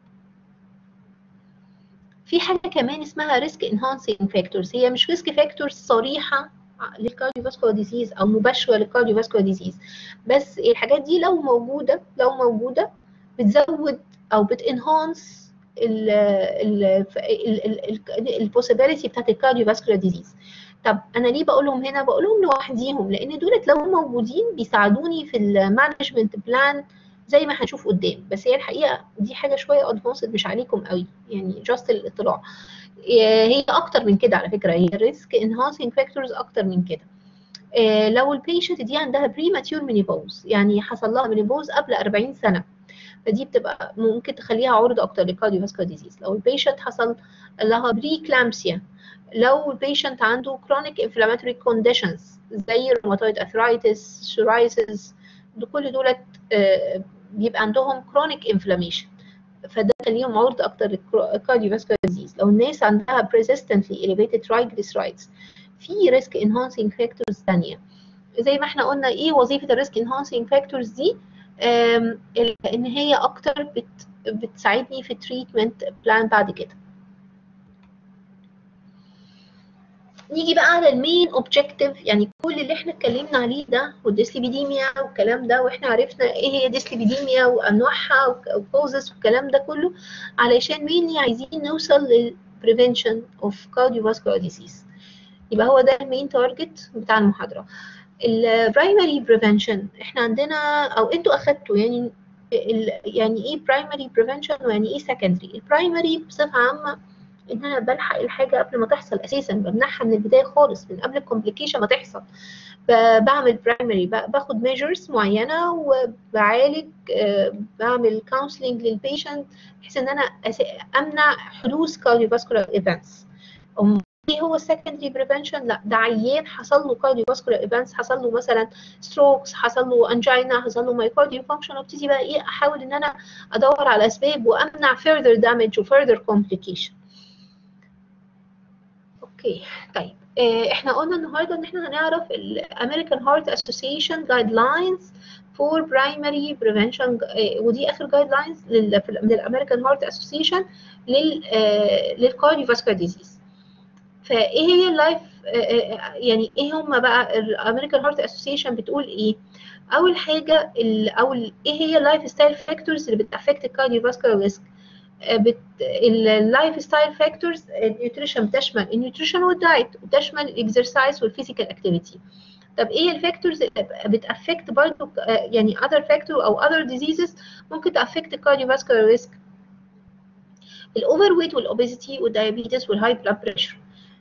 في حاجه كمان اسمها ريسك انهانسنج فاكتورز، هي مش ريسك فاكتورز صريحه للكارديوفاسكولار ديزيز او مباشره للكارديوفاسكولار ديزيز، بس الحاجات دي لو موجوده لو موجوده بتزود او بتنهانس البوسيبيليتي بتاعت الكارديوفاسكولار ديزيز. طب انا ليه بقولهم هنا؟ بقولهم لوحديهم لان دولت لو موجودين بيساعدوني في المانجمنت بلان زي ما هنشوف قدام، بس هي الحقيقه دي حاجه شويه ادفانسد مش عليكم قوي يعني، جاست الاطلاع. هي اكتر من كده على فكره، هي ريسك انهانسنج فاكتورز اكتر من كده. لو البيشنت دي عندها بريماتيور مينيبوز، يعني حصل لها مينيبوز قبل أربعين سنه، فدي بتبقى ممكن تخليها عرضه اكتر للكارديوفاسكولار ديزيز. لو البيشنت حصل لها بريكلامسيا، لو البيشنت عنده chronic inflammatory conditions زي rheumatoid arthritis psoriasis، كل دولت بيبقى عندهم chronic inflammation، فده خليهم عرضه اكتر للكارديوفاسكولار ديزيز. لو الناس عندها persistently elevated triglycerides، في risk enhancing factors ثانيه. زي ما احنا قلنا ايه وظيفه الريسك انهانسنج فاكتورز دي؟ ان هي اكتر بت بتساعدني في التريتمنت بلان بعد كده. نيجي بقى على المين اوبجكتيف، يعني كل اللي احنا اتكلمنا عليه ده والديسليبيديميا والكلام ده، واحنا عرفنا ايه هي ديسليبيديميا وانواعها وكوزز والكلام ده كله، علشان مين عايزين نوصل للبريفنشن اوف كارديوفاسكولار ديزيز. يبقى هو ده المين تارجت بتاع المحاضره. البرايمري بريفنشن احنا عندنا او انتوا اخدتوا يعني يعني ايه برايمري بريفنشن ويعني ايه سكندري. البرايمري بصفه عامه ان انا بلحق الحاجه قبل ما تحصل اساسا، بمنعها من البدايه خالص من قبل الكومبليكيشن ما تحصل. بعمل برايمري باخد ميجرز معينه وبعالج، بعمل كونسلنج للبيشنت بحيث ان انا امنع حدوث كارديوفاسكولار ايفنتس. ايه هو السكندري بريفنشن؟ لا ده عيان حصل له كارديوفاسكولار ايفنتس، حصل له مثلا ستروكس، حصل له انجينا، حصل له مايكارديال فانكشن، وابتدي بقى ايه احاول ان انا ادور على اسباب وامنع further damage و further complication. اوكي طيب آه، احنا قلنا النهارده ان احنا هنعرف الامريكان هارت اسوسيشن جايد لاينز فور برايمري بريفنشن، ودي اخر جايد لاينز من الامريكان هارت اسوسيشن لل للكارديو فاسكولار ديزيز. فايه هي اللايف يعني ايه هم بقى الامريكان هارت اسوسيشن بتقول ايه؟ اول حاجه ال او ال ايه هي اللايف ستايل فاكتورز اللي بتافكت الكارديو فاسكولار ريسك؟ اللايف ستايل فاكتورز النيوتريشن بتشمل النيوتريشن والدايت، وتشمل الاكسرسايز والفيزيكال اكتيفيتي. طب ايه الفاكتورز اللي بتافكت برضه يعني other factor او other diseases ممكن تافكت الكارديوفاسكولار ريسك؟ الاوفر ويت والاوبيزيتي والدايابيتس والهاي بلاد بريشر.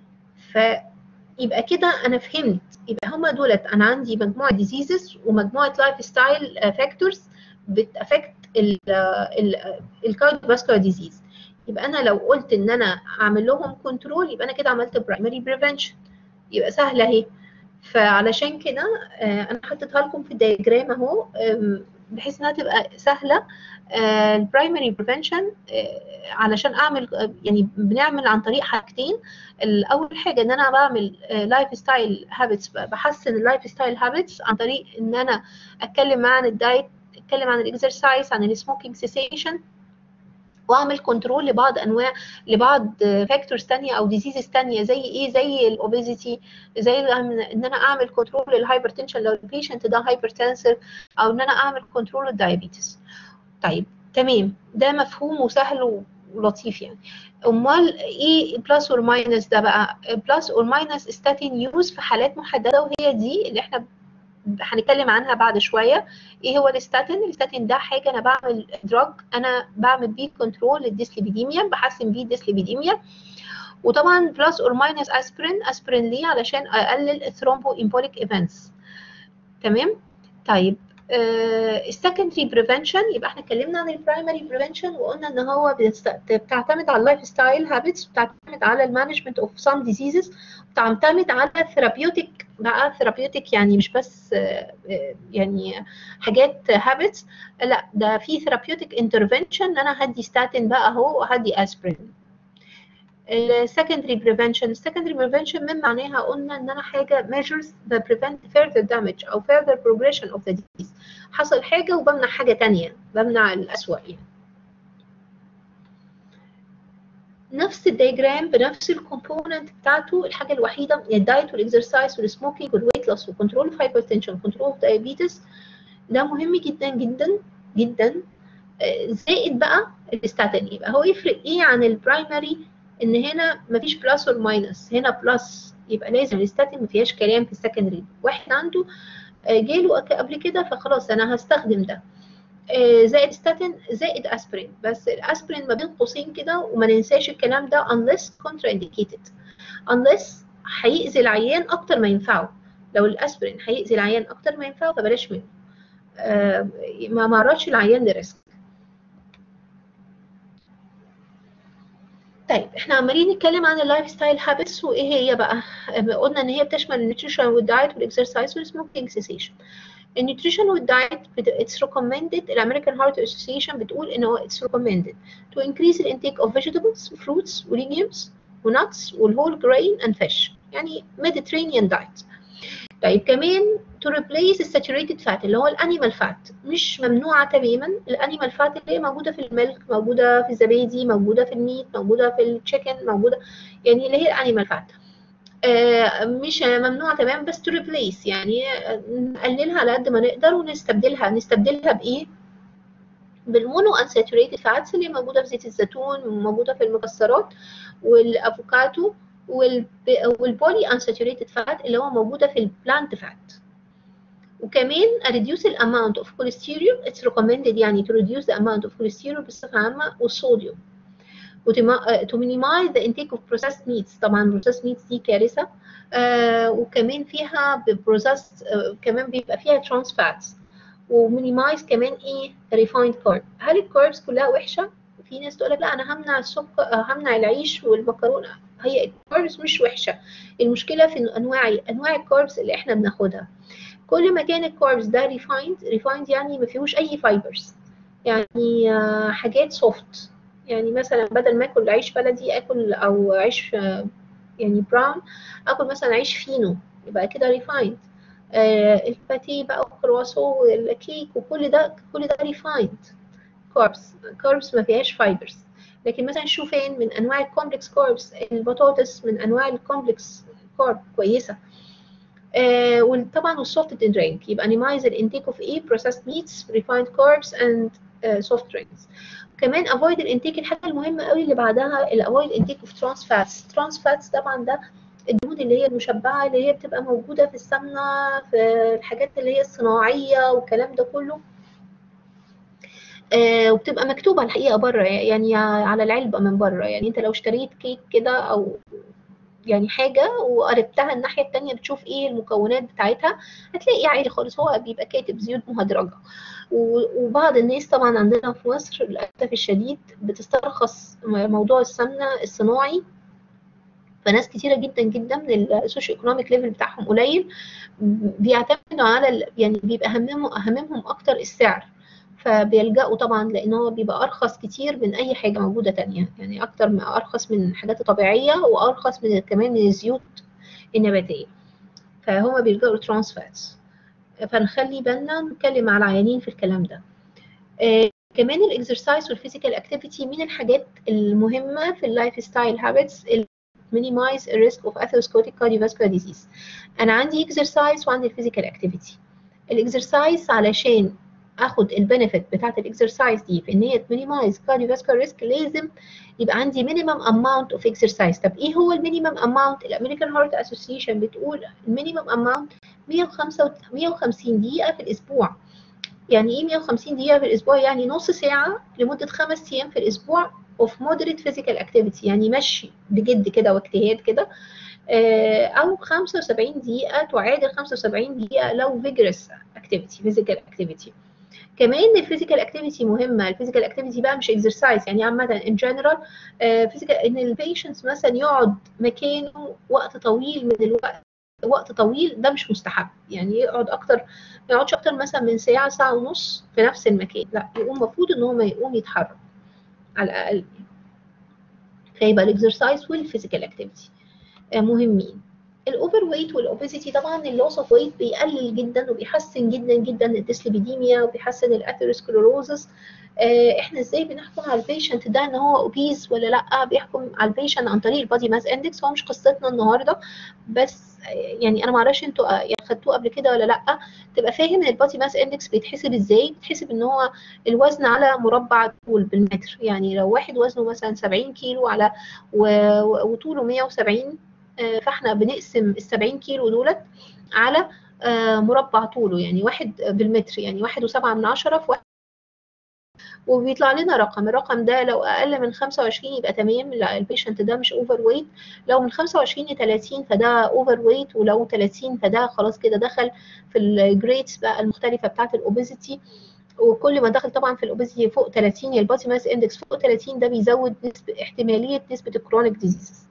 فيبقى كده انا فهمت، يبقى هما دولت انا عندي مجموعه ديزيزز ومجموعه لايف ستايل فاكتورز بتافكت الكارديوفاسكولار ديزيز. يبقى انا لو قلت ان انا اعمل لهم كنترول يبقى انا كده عملت برايمري بريفنشن، يبقى سهله اهي. فعلشان كده انا حطيتها لكم في الدياجرام اهو بحيث انها تبقى سهله. البرايمري بريفنشن علشان اعمل يعني بنعمل عن طريق حاجتين. اول حاجه ان انا بعمل لايف ستايل هابتس، بحسن اللايف ستايل هابتس عن طريق ان انا اتكلم عن الدايت، اتكلم عن الاكسرسايز، عن السموكينج سيسيشن، واعمل كنترول لبعض انواع لبعض فاكتورز ثانيه او ديزيزز ثانيه زي ايه؟ زي الاوبيزيتي، زي ان انا اعمل كنترول للهايبرتنشن لو البيشنت ده هايبرتنسر، او ان انا اعمل كنترول للدايابيتس. طيب تمام، ده مفهوم وسهل ولطيف يعني. امال ايه بلس اور ماينس ده بقى؟ بلس اور ماينس ستاتين يوز في حالات محدده، وهي دي اللي احنا هنتكلم عنها بعد شويه. ايه هو الستاتين؟ الستاتين ده حاجه انا بعمل دراج، انا بعمل بيه كنترول للديسليبيديميا، بحسن بيه الديسليبيديميا. وطبعا بلس اور ماينس اسبرين. اسبرين ليه؟ علشان اقلل الثرومبو امبوليك ايفنتس. تمام. طيب السكندري uh, بريفنشن، يبقى احنا اتكلمنا عن البرايمري بريفنشن وقلنا ان هو بتعتمد على اللايف ستايل هابتس، بتعتمد على المانجمنت اوف سام ديزيزز، بتعتمد على ثيرابيوتيك بقى. ثيرابيوتيك يعني مش بس uh, يعني حاجات هابتس، لا ده في ثيرابيوتيك انترفنشن، انا هدي ستاتين بقى اهو وهدي اسبرين. السكندري بريفنشن، السكندري بريفنشن من معناها قلنا ان انا حاجه measures that prevent further damage او further progression of the disease. حصل حاجه وبمنع حاجه ثانيه، بمنع الاسوأ يعني. نفس الدياجرام بنفس الكومبوننت بتاعته، الحاجه الوحيده الدايت والاكسرسايز والسموكينج والويت لوس وكنترول اوف هايبرتنشن وكنترول اوف دايابيتس. ده مهم جدا جدا جدا. زائد بقى الستاتين. يبقى هو يفرق ايه عن البرايمري؟ ان هنا مفيش بلس اور ماينس، هنا بلس، يبقى لازم الستاتين مفيهاش كلام في السكندري. واحد عنده جاله قبل كده فخلاص انا هستخدم ده. زائد ستاتين زائد اسبرين، بس الاسبرين ما بين قوسين كده، وما ننساش الكلام ده unless contraindicated. unless هيأذي العيان اكتر ما ينفعه. لو الاسبرين هيأذي العيان اكتر ما ينفعه فبلاش منه، ما معرضش العيان لريسك. طيب احنا عمالين نتكلم عن اللايف ستايل هابتس، وايه هي بقى؟ قلنا ان هي بتشمل النيوتريشن والدايت والاكسرسايز والسموكينج سيسيشن. النيوتريشن والدايت اتس ريكومندد، الامريكان هارت اسوسيشن بتقول ان هو اتس ريكومندد تو انكريز الانتيك اوف فيجيتابلز فروتس وليجيومز ونتس والهول جرين اند فيش، يعني ميديترينيان دايت. طيب كمان to replace الساتوريتد فات اللي هو الانيمال فات، مش ممنوعه تماما. الانيمال فات اللي هي موجوده في الميلك، موجوده في الزبادي، موجوده في الميت، موجوده في التشيكن، موجوده يعني اللي هي الانيمال فات. آه مش ممنوعه تماما، بس to replace يعني نقللها على قد ما نقدر ونستبدلها. نستبدلها بايه؟ بالمونو انساتوريتد فاتس اللي موجوده في زيت الزيتون وموجوده في المكسرات والافوكادو، والبولي انساتوريتد فات اللي هو موجوده في البلانت فات. وكمان reduce the amount of cholesterol. it's recommended يعني to reduce the amount of cholesterol بصفة عامة والصوديوم. to minimize the intake of processed meats. طبعا processed meats دي كارثة. آه وكمان فيها processed آه كمان بيبقى فيها trans fats. ومينيمايز كمان ايه؟ refined carb. هل الكاربس كلها وحشة؟ في ناس تقول لك لا انا همنع السكر، همنع العيش والمكرونة. هي الكاربس مش وحشة، المشكلة في انواع انواع الكاربس اللي احنا بناخدها. كل ما كان الكاربس ده ريفايند، ريفايند يعني ما فيهوش اي فايبرز، يعني حاجات سوفت. يعني مثلا بدل ما اكل عيش بلدي اكل او عيش يعني براون اكل مثلا عيش فينو يبقى كده ريفايند. آه الباتيه بقى والكرواسون والكيك وكل ده كل ده ريفايند كاربس. كاربس ما فيهاش فايبرز. لكن مثلا الشوفان من انواع الكومبلكس كاربس، البطاطس من انواع الكومبلكس كارب كويسه. آه وطبعا والسوفت درينك يبقى minimize the intake of ايه processed meats refined carbs and uh, soft drinks. كمان avoid الانتيك. الحاجه المهمه قوي اللي بعدها ال avoid intake of trans fats. trans fats طبعا ده الدهون اللي هي المشبعه اللي هي بتبقى موجوده في السمنه، في الحاجات اللي هي الصناعيه والكلام ده كله. آه وبتبقى مكتوبه الحقيقه بره، يعني على العلبه من بره. يعني انت لو اشتريت كيك كده او يعني حاجه وقربتها الناحيه التانية بتشوف ايه المكونات بتاعتها، هتلاقي عادي خالص هو بيبقى كاتب زيوت مهدرجه. وبعض الناس طبعا عندنا في مصر للاسف الشديد بتسترخص موضوع السمنه الصناعي، فناس كتيره جدا جدا من السوشيو ايكونوميك ليفل بتاعهم قليل بيعتمدوا على يعني بيبقى همهم هممهم اكتر السعر، فبيلجأوا طبعا لان هو بيبقى ارخص كتير من اي حاجه موجوده تانية، يعني اكتر من ارخص من الحاجات الطبيعيه وارخص من كمان من الزيوت النباتيه، فهم بيلجأوا للترانس فاتس. فنخلي بالنا نتكلم على العيانين في الكلام ده. آه كمان الاكسرسايز والفيزيكال اكتيفيتي من الحاجات المهمه في اللايف ستايل هابتس minimize the risk of atherosclerotic cardiovascular disease. انا عندي exercise وعندي physical activity. الاكسرسايز علشان اخد البنفيت بتاعت الاكسرسايز دي في ان هي minimize cardiovascular risk لازم يبقى عندي minimum amount of exercise. طب ايه هو المينيمم اماونت؟ الامريكان هارت اسوسيشن بتقول المينيمم اماونت مية وخمسين دقيقه في الاسبوع. يعني ايه مية وخمسين دقيقه في الاسبوع؟ يعني نص ساعه لمده خمس ايام في الاسبوع of moderate physical activity، يعني مشي بجد كده واجتهاد كده، او خمسة وسبعين دقيقه تعادل خمسة وسبعين دقيقه لو vigorous activity physical activity. كمان الفيزيكال اكتيفيتي مهمه. الفيزيكال اكتيفيتي بقى مش اكسرسايز، يعني عامه ان جنرال فيزيكال ان البيشنتس مثلا يقعد مكانه وقت طويل من الوقت، وقت طويل ده مش مستحب، يعني يقعد اكتر ما يقعدش اكتر مثلا من ساعه ساعه ونص في نفس المكان، لا يقوم المفروض ان هو ما يقوم يتحرك على الاقل. فيبقى الاكسرسايز والفيزيكال اكتيفيتي مهمين. الاوفر ويت والاوبيسيتي طبعا اللوس اوف ويت بيقلل جدا وبيحسن جدا جدا الديسليبيديميا وبيحسن الاثيروسكليروزس. احنا ازاي بنحكم على البيشنت ده ان هو اوبيز ولا لا؟ بيحكم على البيشنت عن طريق البادي ماس اندكس. هو مش قصتنا النهارده، بس يعني انا ما اعرفش انتوا يعني خدتوه قبل كده ولا لا. تبقى فاهم ان البادي ماس اندكس بيتحسب ازاي. بيتحسب ان هو الوزن على مربع طول بالمتر، يعني لو واحد وزنه مثلا سبعين كيلو على وطوله مية وسبعين، فاحنا بنقسم ال سبعين كيلو دولت على مربع طوله، يعني واحد بالمتر، يعني واحد وسبعة من عشرة في واحد، وبيطلع لنا رقم. الرقم ده لو اقل من خمسة وعشرين يبقى تمام، لا البيشنت ده مش اوفر ويت. لو من خمسة وعشرين ل ثلاثين فده اوفر ويت، ولو ثلاثين فده خلاص كده دخل في الجريدز بقى المختلفه بتاعه الاوبيزيتي. وكل ما دخل طبعا في الاوبيزيتي فوق ثلاثين، يا البادي ماس اندكس فوق ثلاثين، ده بيزود نسبه احتماليه نسبه الكرونيك ديزيز.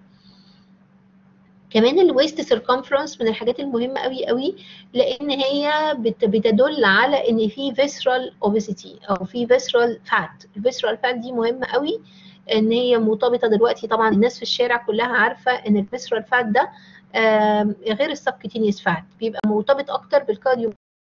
كمان الويست سيركمفرنس من الحاجات المهمه قوي قوي، لان هي بتدل على ان في فيسرال اوبيسيتي او في فيسرال فات. الفيسرال فات دي مهمه قوي ان هي مرتبطه دلوقتي، طبعا الناس في الشارع كلها عارفه ان الفيسرال فات ده غير السبكتينيوس فات بيبقى مرتبط اكتر بالكارديو،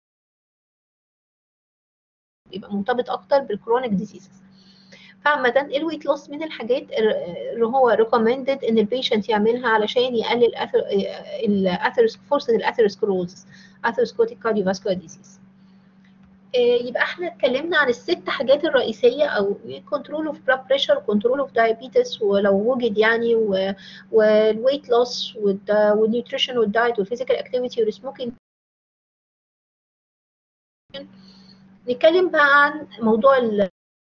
بيبقى مرتبط اكتر بالكرونيك ديزيزز. فعامة الويت لوس من الحاجات اللي هو ريكومندد ان البيشنت يعملها علشان يقلل الاثيروس فرصه الاثيروسكلوروز اثيروسكليروتيك كارديوفاسكولار ديزيز. يبقى احنا اتكلمنا عن الست حاجات الرئيسيه، او كنترول اوف بلاد بريشر وكنترول اوف دايابيتس ولو وجد يعني، والويت لوس والنيوتريشن والدايت والفيزيكال اكتيفيتي والسموكينج. نتكلم بقى عن موضوع ال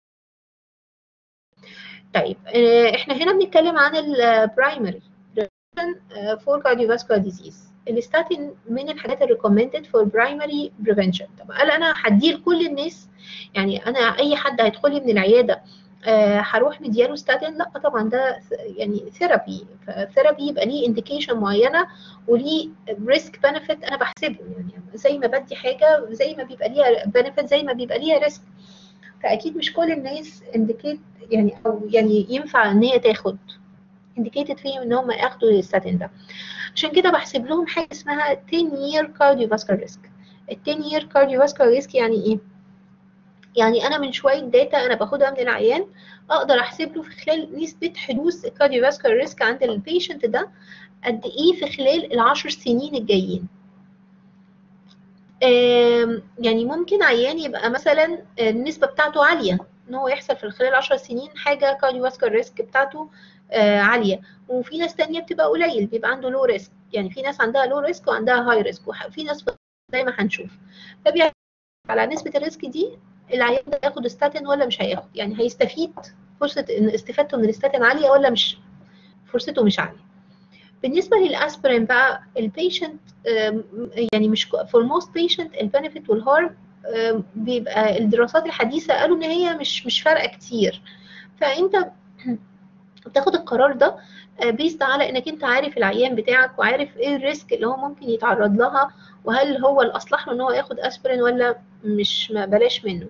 طيب احنا هنا بنتكلم عن البرايمري فور كارديوفاسكولار ديزيز. الستاتين من الحاجات الريكومندد فور برايمري بريفنشن. طب هل انا هديه لكل الناس؟ يعني انا اي حد هيدخل لي من العياده هروح مدياله ستاتين؟ لا طبعا، ده يعني ثيرابي، فالثيرابي يبقى ليه انديكيشن معينه وليه ريسك بنفيت انا بحسبه، يعني زي ما بدي حاجه زي ما بيبقى ليها بنفيت زي ما بيبقى ليها ريسك. فاكيد مش كل الناس انديكيت يعني او يعني ينفع ان هي تاخد indicated فيهم ان هم ياخدوا الستاتين ده. عشان كده بحسب لهم حاجه اسمها عشرة year cardiovascular risk. ال عشرة year cardiovascular risk يعني ايه؟ يعني انا من شويه داتا انا باخدها من العيان اقدر احسب له في خلال نسبه حدوث الكارديوفاسكولار ريسك عند البيشنت ده قد ايه في خلال العشر سنين الجايين. يعني ممكن عيان يبقى مثلا النسبه بتاعته عاليه ان هو يحصل في خلال عشر سنين حاجه كارديوفاسكولار ريسك بتاعته عاليه، وفي ناس تانية بتبقى قليل بيبقى عنده لو ريسك. يعني في ناس عندها لو ريسك وعندها هاي ريسك، وفي ناس زي ما هنشوف. فبيعتمد على نسبه الريسك دي العيان ده هياخد ستاتين ولا مش هياخد، يعني هيستفيد فرصه ان استفادته من الستاتين عاليه ولا مش فرصته مش عاليه. بالنسبه للاسبرين بقى البيشنت يعني مش فور موست بيشنت البنفيت والهارم بيبقى الدراسات الحديثه قالوا ان هي مش مش فارقه كتير. فانت بتاخد القرار ده بيست على انك انت عارف العيان بتاعك وعارف ايه الريسك اللي هو ممكن يتعرض لها، وهل هو الاصلح له ان هو ياخد اسبرين ولا مش ما بلاش منه.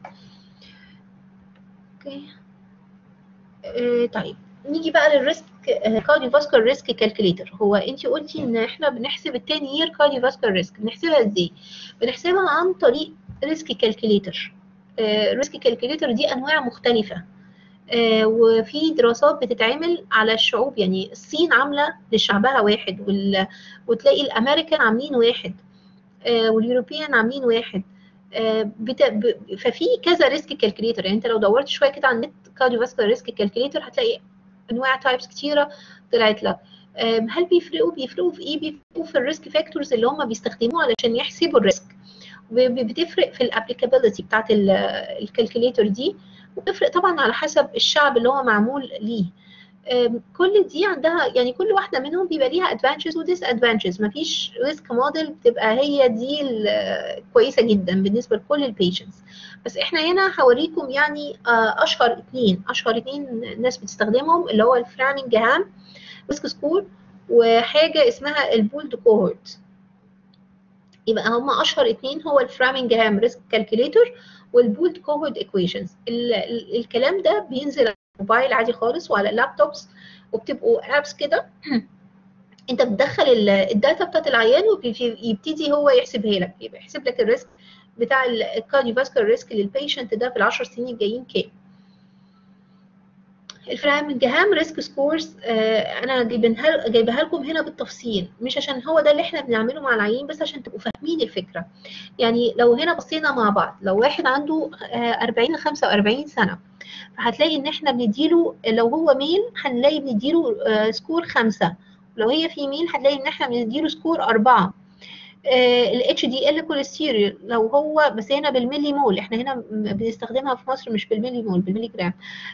اوكي آه طيب نيجي بقى للريسك كارديوفاسكولار ريسك كالكوليتر. هو انت قلتي ان احنا بنحسب ال عشرة يير كارديوفاسكولار ريسك، بنحسبها ازاي؟ بنحسبها عن طريق ريسك كالكوليتر. ريسك كالكوليتر دي انواع مختلفه، آه وفي دراسات بتتعمل على الشعوب. يعني الصين عامله لشعبها واحد، وال... وتلاقي الامريكان عاملين واحد، آه واليوروبيان عاملين واحد. آه بت... ب... ففي كذا ريسك كالكوليتر. يعني انت لو دورت شويه كده على النت كارديوفاسكولار ريسك كالكوليتر هتلاقي انواع تايبس كتيره طلعت لك. آه هل بيفرقوا؟ بيفرقوا في ايه؟ بيفرقوا في الريسك فاكتورز اللي هم بيستخدموها علشان يحسبوا الريسك. بتفرق في الابليكابيلتي بتاعت الكالكوليتر دي، وبتفرق طبعا على حسب الشعب اللي هو معمول ليه. كل دي عندها يعني كل واحده منهم بيبقى ليها ادفانتجز وديس ادفانتجز. مفيش ريسك موديل بتبقى هي دي كويسه جدا بالنسبه لكل البيشنتس. بس احنا هنا هوريكم يعني اشهر اثنين اشهر اثنين الناس بتستخدمهم، اللي هو الفرامنجهام ريسك سكور وحاجه اسمها البولد كوهورت. يبقى هما اشهر اثنين هو الفرامنجهام ريسك كالكوليتر والبولد كوهورت ايكويشنز. الكلام ده بينزل على الموبايل عادي خالص وعلى اللابتوبس، وبتبقوا ابس كده انت بتدخل الداتا بتاعت العيان ويبتدي هو يحسبها لك، يبقى يحسب لك الريسك بتاع الكارديوفاسكولار ريسك للبيشنت ده في العشر سنين الجايين كام. الفرامنجهام ريسك سكورز انا جايبها جايبها لكم هنا بالتفصيل، مش عشان هو ده اللي احنا بنعمله مع العيان بس عشان تبقوا فاهمين الفكره. يعني لو هنا بصينا مع بعض، لو واحد عنده أربعين ل خمسة وأربعين سنه، فهتلاقي ان احنا بنديله لو هو ميل هنلاقي بنديله سكور خمسة، ولو هي فيميل هتلاقي ان احنا بنديله سكور أربعة. الاتش دي ال كوليسترول لو هو بس هنا بالملي مول، احنا هنا بنستخدمها في مصر مش بالملي مول بالملي جرام.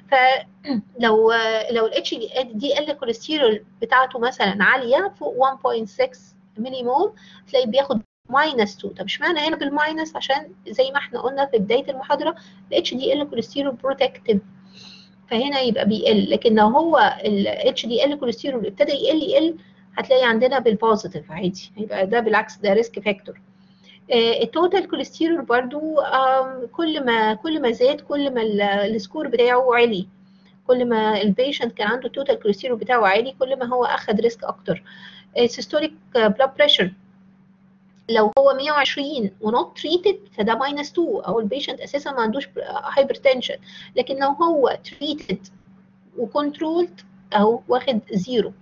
فلو لو الاتش دي ال كوليسترول بتاعته مثلا عاليه فوق واحد فاصلة ستة ملي مول تلاقي بياخد ماينس اتنين. طب اشمعنى هنا بالماينس؟ عشان زي ما احنا قلنا في بدايه المحاضره الاتش دي ال كوليسترول بروتكتيف، فهنا يبقى بيقل. لكن لو هو الاتش دي ال كوليسترول ابتدى يقل يقل هتلاقي عندنا بالبوزيتيف عادي، هيبقى ده بالعكس ده ريسك فاكتور. التوتال كوليسترول برضو كل ما كل ما زاد كل ما السكور بتاعه عالي، كل ما البيشنت كان عنده التوتال كوليسترول بتاعه عالي كل ما هو اخذ ريسك اكتر. السيستوليك بلاد بريشر لو هو مية وعشرين ونوت تريتد فده ماينس اتنين، او البيشنت اساسا ما عندوش هايبرتنشن. لكن لو هو تريتد وكنترولد اهو واخد زيرو.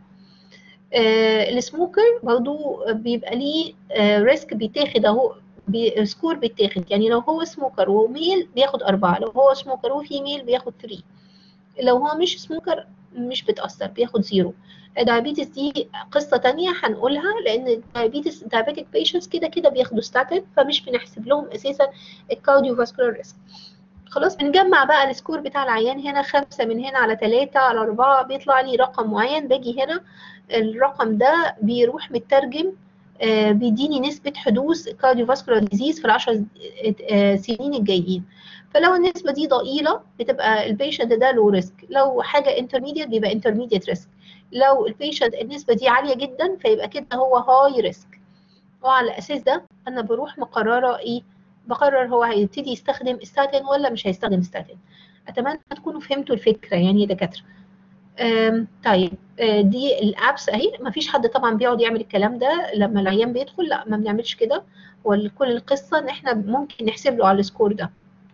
آه السموكر برضو بيبقى ليه آه ريسك بيتاخد اهو، بي سكور بيتاخد. يعني لو هو سموكر وميل بياخد أربعة، لو هو سموكر وفيميل بياخد ثلاثة، لو هو مش سموكر مش بتأثر بياخد زيرو. الدايابيتس دي قصة تانية هنقولها، لأن الدايابيتس دايابيتك بيشنتس كده كده بياخدوا ستاتين فمش بنحسب لهم أساسا الكارديوفاسكولار ريسك. خلاص بنجمع بقى السكور بتاع العيان هنا خمسة من هنا على ثلاثة على أربعة بيطلع لي رقم معين. باجي هنا الرقم ده بيروح مترجم آه بيديني نسبة حدوث كارديوفاسكولار ديزيز في العشر آه سنين الجايين. فلو النسبة دي ضئيلة بتبقى البيشنت ده لو ريسك، لو حاجة انترميديت بيبقى انترميديت ريسك، لو البيشنت النسبة دي عالية جدا فيبقى كده هو هاي ريسك. وعلى الأساس ده أنا بروح مقررة إيه؟ بقرر هو هيبتدي يستخدم ستاتين ولا مش هيستخدم ستاتين. اتمنى تكونوا فهمتوا الفكره يعني يا دكاتره. طيب دي الابس اهي. ما فيش حد طبعا بيقعد يعمل الكلام ده لما العيان بيدخل، لا ما بنعملش كده. وكل القصه ان احنا ممكن نحسب له على السكور ده.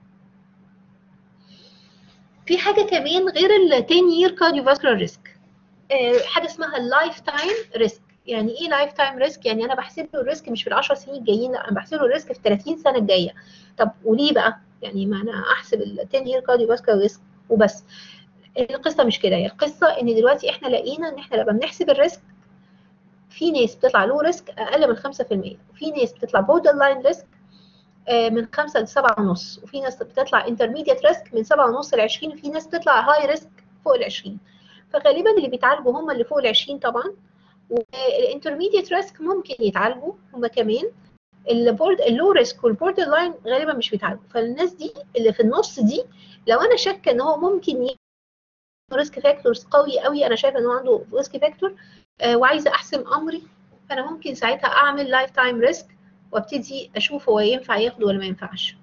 في حاجه كمان غير ال عشرة year cardiovascular risk، حاجه اسمها اللايف تايم ريسك. يعني ايه لايف تايم ريسك؟ يعني انا بحسب له الريسك مش في العشر سنين الجايين، لا انا بحسب له الريسك في ثلاثين سنه الجايه. طب وليه بقى؟ يعني ما انا احسب ال عشرة year cardiovascular risk وبس. القصه مش كده. هي القصه ان دلوقتي احنا لقينا ان احنا لما بنحسب الريسك، في ناس بتطلع له ريسك اقل من خمسة في المية، وفي ناس بتطلع بوردر لاين ريسك من خمسة ل سبعة ونص، وفي ناس بتطلع انترميديت ريسك من سبعة ونص ل عشرين، وفي ناس بتطلع هاي ريسك فوق ال عشرين. فغالبا اللي بيتعالجوا هم اللي فوق ال عشرين طبعا، والانترميديت ريسك ممكن يتعالجوا هم كمان. البورد اللو ريسك والبوردر لاين غالبا مش بيتعالجوا. فالناس دي اللي في النص دي، لو انا شاكه ان هو ممكن ي ريسك فاكتورز قوي قوي، انا شايفه ان هو عنده ريسك فاكتور آه وعايزه احسم امري، فانا ممكن ساعتها اعمل لايف تايم ريسك وابتدي اشوف هو ينفع ياخده ولا ما ينفعش.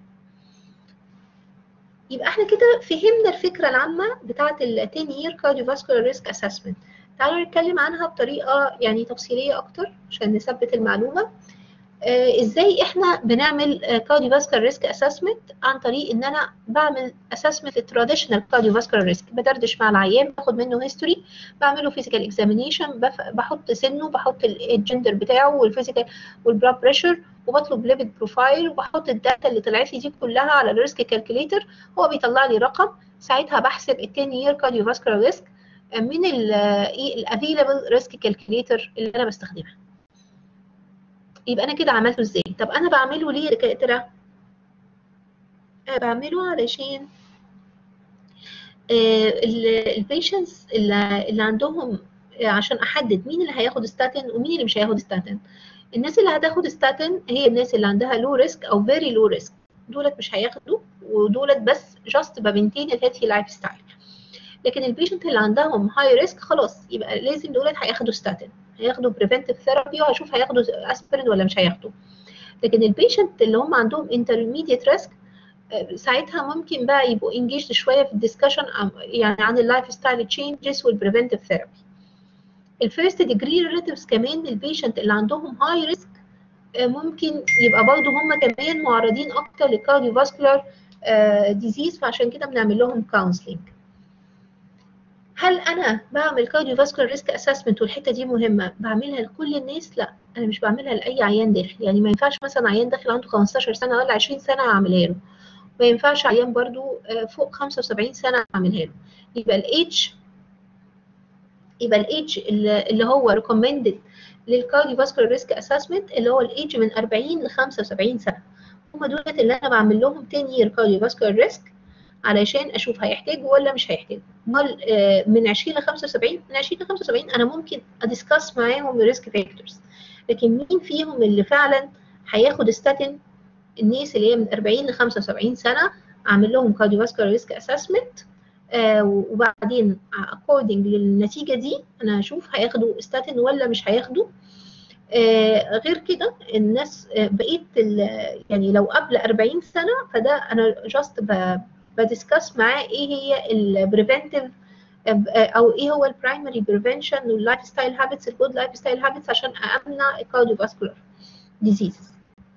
يبقى احنا كده فهمنا الفكره العامه بتاعه ال عشرة year cardiovascular risk assessment. تعالوا نتكلم عنها بطريقه يعني تفصيليه اكتر عشان نثبت المعلومه. آه ازاي احنا بنعمل آه cardiovascular risk assessment؟ عن طريق ان انا بعمل assessment للتراديشنال cardiovascular risk. بدردش مع العيان، باخد منه history، بعمله physical examination، بحط سنه، بحط الجندر بتاعه والفيزيكال والبلاد بريشر، وبطلب ليبيد بروفايل، وبحط الداتا اللي طلعت لي دي كلها على الريسك كالكوليتر. هو بيطلع لي رقم، ساعتها بحسب ال عشرة year cardiovascular risk من الافيلابل ريسك كالكوليتر اللي انا بستخدمها. يبقى انا كده عملته ازاي؟ طب انا بعمله ليه يا دكاتره؟ أنا بعمله علشان البيشنتس اللي, اللي عندهم، عشان احدد مين اللي هياخد ستاتين ومين اللي مش هياخد ستاتين. الناس اللي هتاخد ستاتين هي الناس اللي عندها لو ريسك او فيري لو ريسك، دولت مش هياخدوا، ودولت بس جاست بمنتين الهيلثي لايف ستايل. لكن البيشنت اللي عندهم هاي ريسك خلاص يبقى لازم دولت هياخدوا ستاتين، هياخدوا بريفنتيف ثيرابي، وهشوف هياخدوا اسبرين ولا مش هياخدوا. لكن البيشنت اللي هم عندهم انترميديت ريسك، ساعتها ممكن بقى يبقوا انجيجد شويه في الدسكشن يعني عن اللايف ستايل تشينجز والبريفنتيف ثيرابي. الفيرست ديجري ريلاتيفز كمان البيشنت اللي عندهم هاي ريسك ممكن يبقى برضه هم كمان معرضين اكتر للكارديو فاسكولار ديزيز، فعشان كده بنعمل لهم كونسلنج. هل انا بعمل كارديو فاسكولار ريسك اسسمنت والحته دي مهمه بعملها لكل الناس؟ لا، انا مش بعملها لاي عيان داخل. يعني ما ينفعش مثلا عيان داخل عنده خمستاشر سنه ولا عشرين سنه اعملها له، ما ينفعش عيان برضو فوق خمسة وسبعين سنه اعملها له. يبقى الايدج يبقى الايدج اللي هو ريكومندد للكارديو فاسكولار ريسك اسسمنت اللي هو الايدج من أربعين ل خمسة وسبعين سنه. هم دول اللي انا بعمل لهم عشرة year كارديو فاسكولار ريسك علشان اشوف هيحتاجوا ولا مش هيحتاجوا. امال من عشرين ل خمسة وسبعين، من عشرين ل خمسة وسبعين انا ممكن ادسكاس معاهم الريسك فاكتورز، لكن مين فيهم اللي فعلا هياخد ستاتين؟ الناس اللي هي من أربعين ل خمسة وسبعين سنه اعمل لهم كارديوفاسكولار ريسك اسسمنت، آه وبعدين اكوردنج للنتيجه دي انا هشوف هياخدوا ستاتين ولا مش هياخدوا. آه غير كده الناس آه بقيت يعني لو قبل أربعين سنه فده انا جاست بدسكاس معاه ايه هي البريفنتيف او ايه هو البرايمري بريفنشن واللايف ستايل هابتس، الجود لايف ستايل هابتس، عشان امنع الكارديوفاسكولار ديزيز.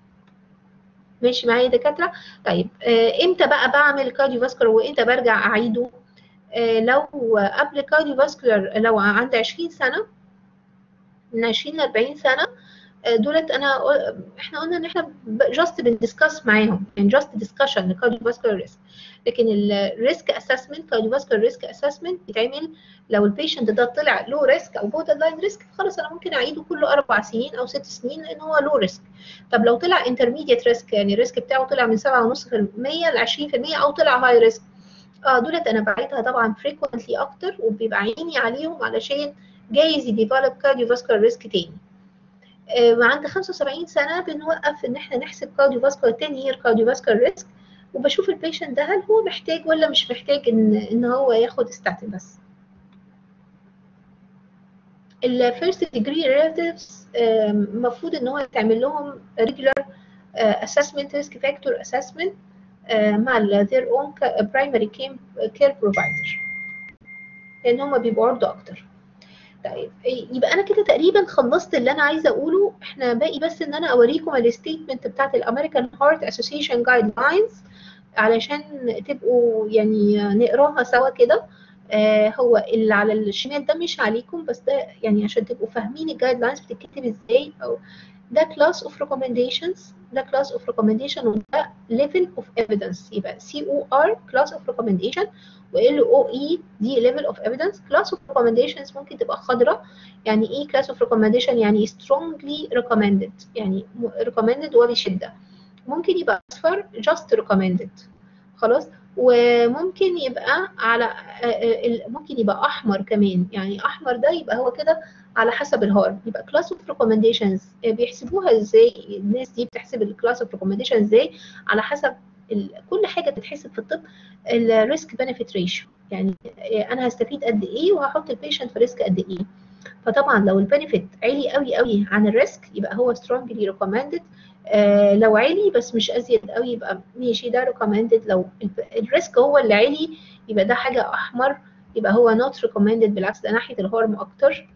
ماشي معايا يا دكاتره؟ طيب آه امتى بقى بعمل كارديوفاسكولار وامتى برجع اعيده؟ آه لو قبل كارديوفاسكولار، لو عندي عشرين سنه، من عشرين ل أربعين سنه، دولت انا احنا قلنا ان احنا جاست بندسكاس معاهم، يعني جاست ديسكشن للكارديوفاسكولار ريسك. لكن الريسك اسسمنت، كارديوفاسكولار ريسك اسسمنت بيتعمل لو البيشنت ده طلع لو ريسك او بوردر لاين ريسك، خلاص انا ممكن اعيده كل اربع سنين او ست سنين لان هو لو ريسك. طب لو طلع انترميديت ريسك، يعني الريسك بتاعه طلع من سبعة ونص في المية ل عشرين في المية، او طلع هاي ريسك، اه دولت انا بعيدها طبعا فريكوينتلي اكتر، وبيبقى عيني عليهم علشان جايز يديفلوب كارديوفاسكولار ريسك تاني. وعند خمسة وسبعين سنه بنوقف ان احنا نحسب كارديوفاسكولار عشرة year كارديوفاسكولار ريسك، وبشوف البيشنت ده هل هو محتاج ولا مش محتاج ان ان هو ياخد ستاتين بس. الفيرست ديجري ريلاتيفز المفروض ان هو يتعمل لهم ريجولار اسسمنت، ريسك فاكتور اسسمنت مع their own primary care provider. لان هم بيبقوا عرضه اكتر. طيب يبقى انا كده تقريبا خلصت اللي انا عايزه اقوله. احنا باقي بس ان انا اوريكم الستيتمنت بتاعت الامريكان هارت اسوسيشن جايد لاينز علشان تبقوا يعني نقراها سوا كده. آه هو اللي على الشمال ده مش عليكم، بس ده يعني عشان تبقوا فاهمين الجايد لاينز بتتكتب ازاي. او ده class of recommendations، ده class of recommendation، وده level of evidence. يبقى سي او ار class of recommendation، و ال او اي دي level of evidence. class of recommendations ممكن تبقى خضراء. يعني ايه class of recommendation؟ يعني strongly recommended، يعني recommended وبشدة. ممكن يبقى اصفر just recommended، خلاص. وممكن يبقى على ممكن يبقى احمر كمان. يعني احمر ده يبقى هو كده على حسب الهارم. يبقى class of recommendations بيحسبوها ازاي؟ الناس دي بتحسب الكلاس اوف recommendations ازاي؟ على حسب كل حاجه بتتحسب في الطب الريسك بنفيت ريشيو. يعني انا هستفيد قد ايه وهحط البيشنت في ريسك قد ايه. فطبعا لو البنفيت عالي قوي قوي عن الريسك يبقى هو strongly recommended. آه لو عالي بس مش ازيد قوي يبقى ماشي ده recommended. لو الريسك هو اللي عالي يبقى ده حاجه احمر، يبقى هو not recommended، بالعكس ده ناحيه الهارم اكتر.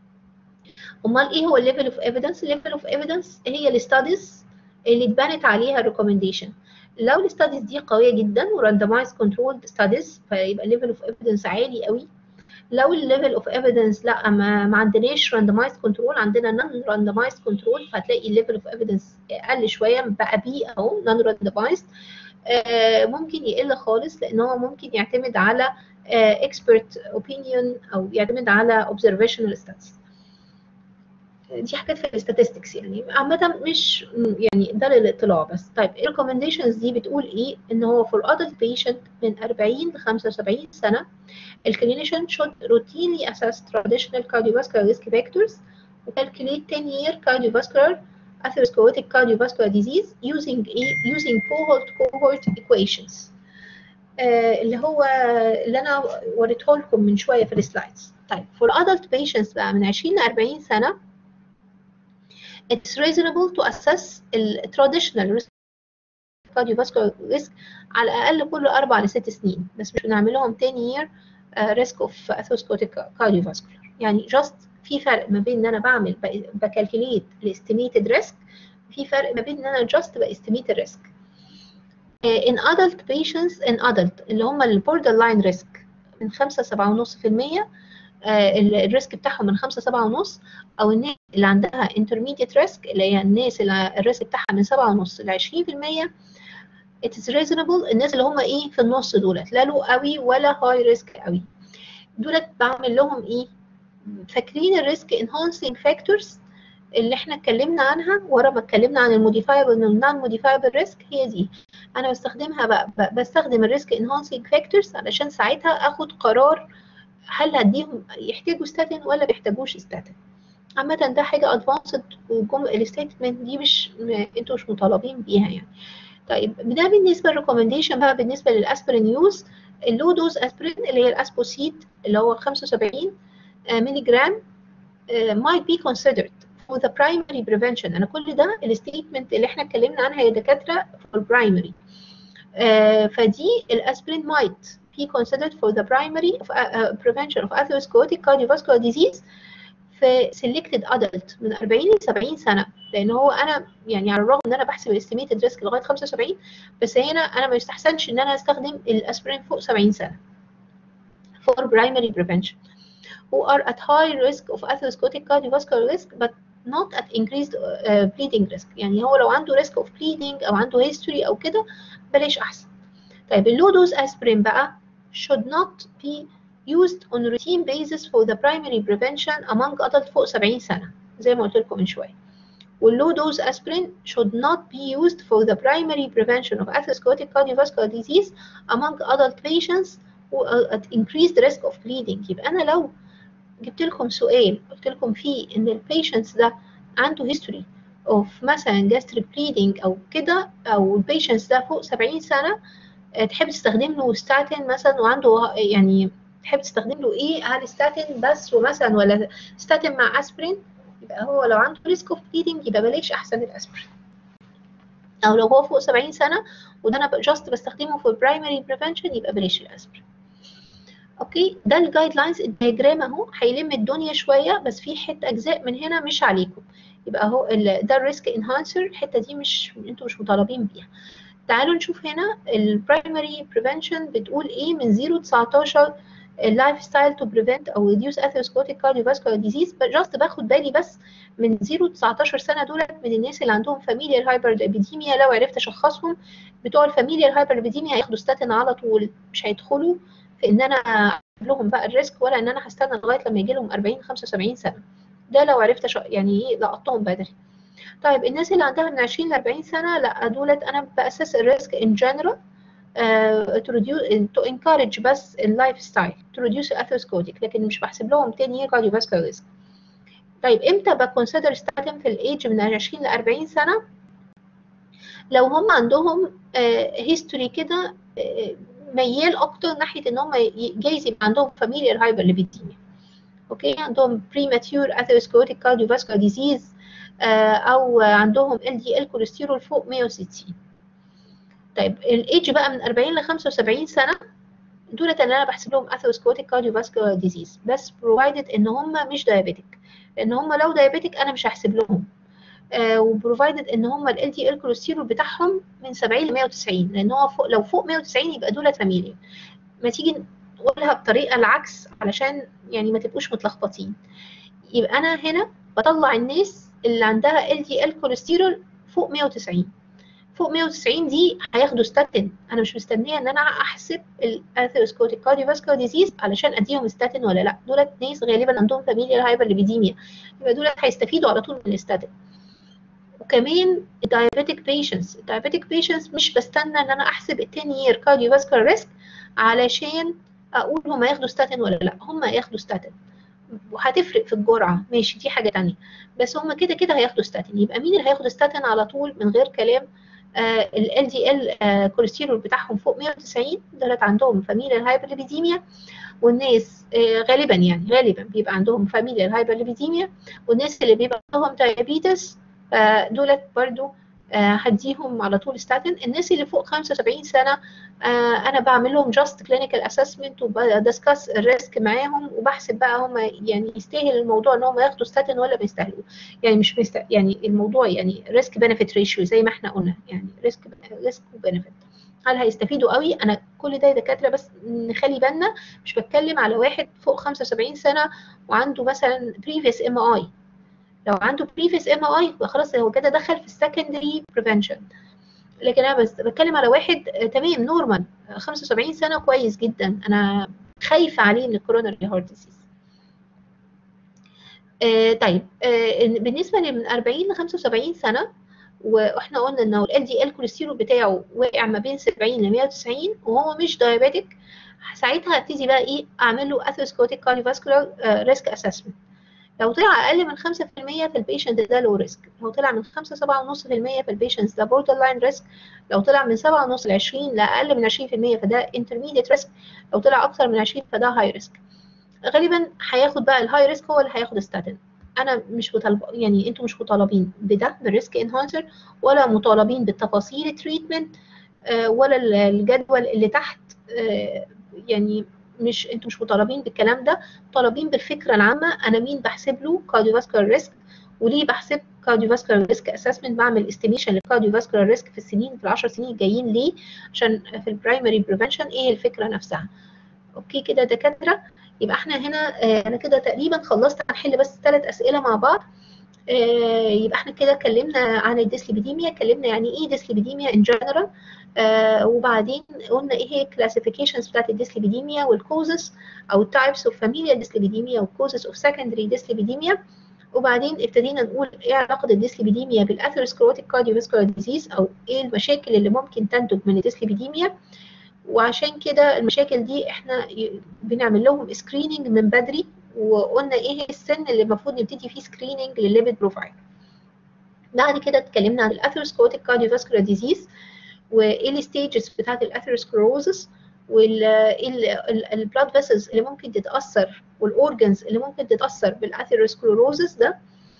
امال ايه هو الليفل اوف ايفيدنس؟ الليفل اوف ايفيدنس هي الستاديز اللي اتبنت عليها الريكومنديشن. لو الستاديز دي قويه جدا وراندمايز كنترول ستاديز فيبقى الليفل اوف ايفيدنس عالي قوي. لو الليفل اوف ايفيدنس لا ما, ما عندناش راندمايز كنترول، عندنا نون راندمايز كنترول، فهتلاقي الليفل اوف ايفيدنس اقل شويه، بقى بي اهو نون راندمايزد. آه ممكن يقل خالص لان هو ممكن يعتمد على اكسبرت آه اوبينيون او يعتمد على اوبزرفيشنال ستاتس. دي حاجات في الاستاتستكس يعني عامة، مش يعني ده للاطلاع بس. طيب الريكومنديشنز دي بتقول ايه؟ ان هو for adult patient من أربعين ل خمسة وسبعين سنة الكلينيشن should routinely assess traditional cardiovascular risk factors و calculate ten year cardiovascular atherosclerotic cardiovascular disease using a using cohort cohort equations. آه اللي هو اللي انا وريته لكم من شوية في السلايدز. طيب for adult patients بقى من عشرين ل أربعين سنة it's reasonable to assess the traditional risk cardiovascular risk على الأقل كل أربع لست سنين، بس مش بنعمل لهم ten year uh, risk of atherosclerotic cardiovascular. يعني just في فرق ما بين إن أنا بعمل بكالكوليت الاستيميتد ريسك، في فرق ما بين إن أنا just باستيميت الريسك. uh, in adult patients in adult اللي هم ال borderline risk من خمسة سبعة ونص في المية الريسك بتاعهم من خمسة سبعة ونص، او الناس اللي عندها intermediate risk اللي هي الناس اللي الريسك بتاعها من سبعة ونص ل عشرين في المية it is reasonable. الناس اللي هم ايه في النص دولت، لا لو قوي ولا هاي ريسك قوي، دولت بعمل لهم ايه؟ فاكرين الريسك enhancing factors اللي احنا اتكلمنا عنها ورا ما اتكلمنا عن الموديفايبل والنون موديفايبل ريسك؟ هي دي انا بستخدمها بقى، بستخدم الريسك enhancing factors علشان ساعتها اخد قرار هل هديهم يحتاجوا ستاتين ولا بيحتاجوش ستاتين. عامة ده حاجة ادفانسد، والجملة الستيتمنت دي مش انتوا مش مطالبين بيها يعني. طيب ده بالنسبة للريكومنديشن. بقى بالنسبة للاسبرين يوز، اللو دوز اسبرين اللي هي الاسبوسيد اللي هو خمسة وسبعين مللي جرام might be considered for the primary prevention. انا كل ده الستيتمنت اللي احنا اتكلمنا عنها يا دكاترة for primary. uh, فدي الاسبرين might be considered for the primary of, uh, prevention of atherosclerotic cardiovascular disease في selected adult من أربعين ل سبعين سنة. لأن هو أنا يعني على الرغم إن أنا بحسب الاستيميتد ريسك لغاية خمسة وسبعين، بس هنا أنا ما يستحسنش إن أنا أستخدم الأسبرين فوق سبعين سنة for primary prevention who are at high risk of atherosclerotic cardiovascular risk but not at increased uh, bleeding risk. يعني هو لو عنده risk of bleeding أو عنده history أو كده بلاش أحسن. طيب اللو دوز أسبرين بقى should not be used on routine basis for the primary prevention among adults فوق سبعين سنة زي ما قلت لكم من شوية. واللو دوز أسبرين should not be used for the primary prevention of atherosclerotic cardiovascular disease among adult patients who are at increased risk of bleeding. يبقى أنا لو جبت لكم سؤال قلت لكم فيه إن البيشنتس ده عنده history of مثلا gastric bleeding أو كده، أو البيشنتس ده فوق سبعين سنة، تحب تستخدم له ستاتين مثلا وعنده يعني تحب تستخدم له ايه؟ هل ستاتين بس ومثلا ولا ستاتين مع اسبرين؟ يبقى هو لو عنده ريسك اوف بليدنج يبقى بلاش احسن الاسبرين. او لو هو فوق سبعين سنه وده انا جاست بستخدمه في البرايمري بريفنشن يبقى بلاش الاسبرين. اوكي، ده الجايد لاينز الدياجرام اهو، هيلم الدنيا شويه، بس في حته اجزاء من هنا مش عليكم. يبقى اهو ده الريسك انهانسر، الحته دي مش انتوا مش مطالبين بيها. تعالوا نشوف هنا البرايمري بريفنشن بتقول ايه من صفر ل تسعتاشر. اللايف ستايل تو بريفنت او ريديوس اثيروسكليروتيك كارديوفاسكولار ديزيز، جاست باخد بالي بس من صفر ل تسعتاشر سنه دولت من الناس اللي عندهم فاميليال هايبرليبيديميا. لو عرفت اشخصهم بتوع الفاميليال هايبرليبيديميا هياخدوا ستاتين على طول، مش هيدخلوا في ان انا اجيب لهم بقى الريسك، ولا ان انا هستنى لغايه لما يجي لهم أربعين خمسة وسبعين سنه. ده لو عرفت أش... يعني ايه لقطتهم بدري. طيب الناس اللي عندها من عشرين ل أربعين سنه، لا دولت انا باسس الريسك ان جنرال to reduce to encourage بس اللايف ستايل to reduce الاثيروسكليروتيك، لكن مش بحسب لهم عشرة year cardiovascular risk. طيب امتى بكونسيدر ستاتين في الايدج من عشرين ل أربعين سنه؟ لو هم عندهم هيستوري كده ميال اكتر ناحيه ان هم جايز يبقى عندهم فاميليال هايبرليبيديميا. اوكي، عندهم بريماتيور اثيروسكليروتيك كارديوفاسكولار ديزيز، او عندهم ال دي ال كوليسترول فوق مية وستين. طيب الايدج بقى من أربعين ل خمسة وسبعين سنه، دولت اللي انا بحسب لهم اثيروسكليروتيك كارديوفاسكولار ديزيز، بس بروفايدد ان هم مش دايابيتك، لان هم لو دايابيتك انا مش هحسب لهم. آه وبروفايدد ان هم ال دي ال كوليسترول بتاعهم من سبعين ل مية وتسعين، لان هو فوق، لو فوق مية وتسعين يبقى دولت فاميليا. ما تيجي نقولها بطريقه العكس علشان يعني ما تبقوش متلخبطين. يبقى انا هنا بطلع الناس اللي عندها ال دي ال كوليسترول فوق مية وتسعين. فوق مية وتسعين دي هياخدوا ستاتين، انا مش مستنيه ان انا احسب الاثيروسكليروتيك كارديوفاسكولار ديزيز علشان اديهم ستاتين ولا لا. دولت ناس غالبا عندهم فاميليال هايبرليبيديميا، يبقى دولت هيستفيدوا على طول من الستاتين. وكمان الدايابيتك بيشنتس، الدايابيتك بيشنتس مش بستنى ان انا احسب ال عشرة year cardiovascular risk علشان اقول هم ياخدوا ستاتين ولا لا. هم ياخدوا ستاتين وهتفرق في الجرعه، ماشي، دي حاجه تانية، بس هم كده كده هياخدوا ستاتين. يبقى مين اللي هياخد ستاتين على طول من غير كلام؟ ال دي ال كوليسترول بتاعهم فوق مية وتسعين، دولت عندهم فاميليال هايبرليبيديميا. والناس آه غالبا يعني غالبا بيبقى عندهم فاميليال هايبرليبيديميا. والناس اللي بيبقى عندهم دايابيتس آه دولت برضو آه هديهم على طول ستاتين. الناس اللي فوق خمسة وسبعين سنه آه انا بعمل لهم جاست كلينيكال اسسمنت وبدسكس الريسك معاهم، وبحسب بقى هم يعني يستاهل الموضوع ان هم ياخدوا ستاتين ولا ما يستاهلوا. يعني مش مست... يعني الموضوع يعني ريسك بنفيت ريشيو زي ما احنا قلنا، يعني ريسك ريسك وبنفيت. هل هيستفيدوا قوي؟ انا كل ده دكاتره، بس نخلي بالنا مش بتكلم على واحد فوق خمسة وسبعين سنه وعنده مثلا بريفيس ام اي. لو عنده بريفيس ام اي خلاص هو كده دخل في السكندري بريفنشن. لكن انا بس بتكلم على واحد تمام نورمال خمسة وسبعين سنه كويس جدا، انا خايفه عليه من الكوروناري هارت ديزيز. آه طيب آه بالنسبه من أربعين ل خمسة وسبعين سنه، واحنا قلنا انه ال دي ال كوليسترول بتاعه واقع ما بين سبعين ل مية وتسعين وهو مش دايابيتك، ساعتها هبتدي بقى ايه اعمل له اثيروسكليروتيك كارديوفاسكولار ريسك اسسمنت. لو طلع اقل من خمسة في المية فالبيشنت ده لو ريسك، لو طلع من خمسة سبعة فاصلة خمسة في المية فالبيشنت ده بوردر لاين ريسك، لو طلع من سبعة فاصلة خمسة ل عشرين لاقل من عشرين في المية فده انترميديت ريسك، لو طلع اكتر من عشرين فده هاي ريسك. غالبا هياخد بقى الهاي ريسك هو اللي هياخد ستاتين. انا مش مطالب، يعني انتوا مش مطالبين بده بالريسك انهانسر، ولا مطالبين بالتفاصيل التريتمنت، آه ولا الجدول اللي تحت، آه يعني مش انتوا مش مطالبين بالكلام ده، مطالبين بالفكره العامه. انا مين بحسب له كارديوفاسكولار ريسك، وليه بحسب كارديوفاسكولار ريسك اسسمنت، بعمل استيميشن للكارديوفاسكولار ريسك في السنين في العشر سنين الجايين ليه، عشان في البرايمري بريفنشن ايه الفكره نفسها. اوكي كده دكاتره. يبقى احنا هنا آه انا كده تقريبا خلصت، هنحل بس ثلاث اسئله مع بعض. آه يبقى احنا كده اتكلمنا عن الديسليبيديميا، اتكلمنا يعني ايه ديسليبيديميا ان جنرال، آه وبعدين قلنا ايه هي الكلاسيفيكيشنز بتاعت الديسليبيديميا والكوزز او التايبس اوف فاميليا ديسليبيديميا والكوزز اوف سكندري ديسليبيديميا. وبعدين ابتدينا نقول ايه علاقه الديسليبيديميا بالاثيروسكليروتيك كارديوفاسكولار ديزيز، او ايه المشاكل اللي ممكن تنتج من الديسليبيديميا. وعشان كده المشاكل دي احنا بنعمل لهم سكريننج من بدري، وقلنا ايه السن اللي المفروض نبتدي فيه سكريننج للليبيد بروفايل. بعد كده اتكلمنا عن الاثيروسكليروتيك كارديوفاسكولار ديزيز، وايه الستيجز بتاعت الاثيروسكليروزس، والبلاد فيسلز اللي ممكن تتاثر، والاورجنز اللي ممكن تتاثر بالاثيروسكليروزس ده.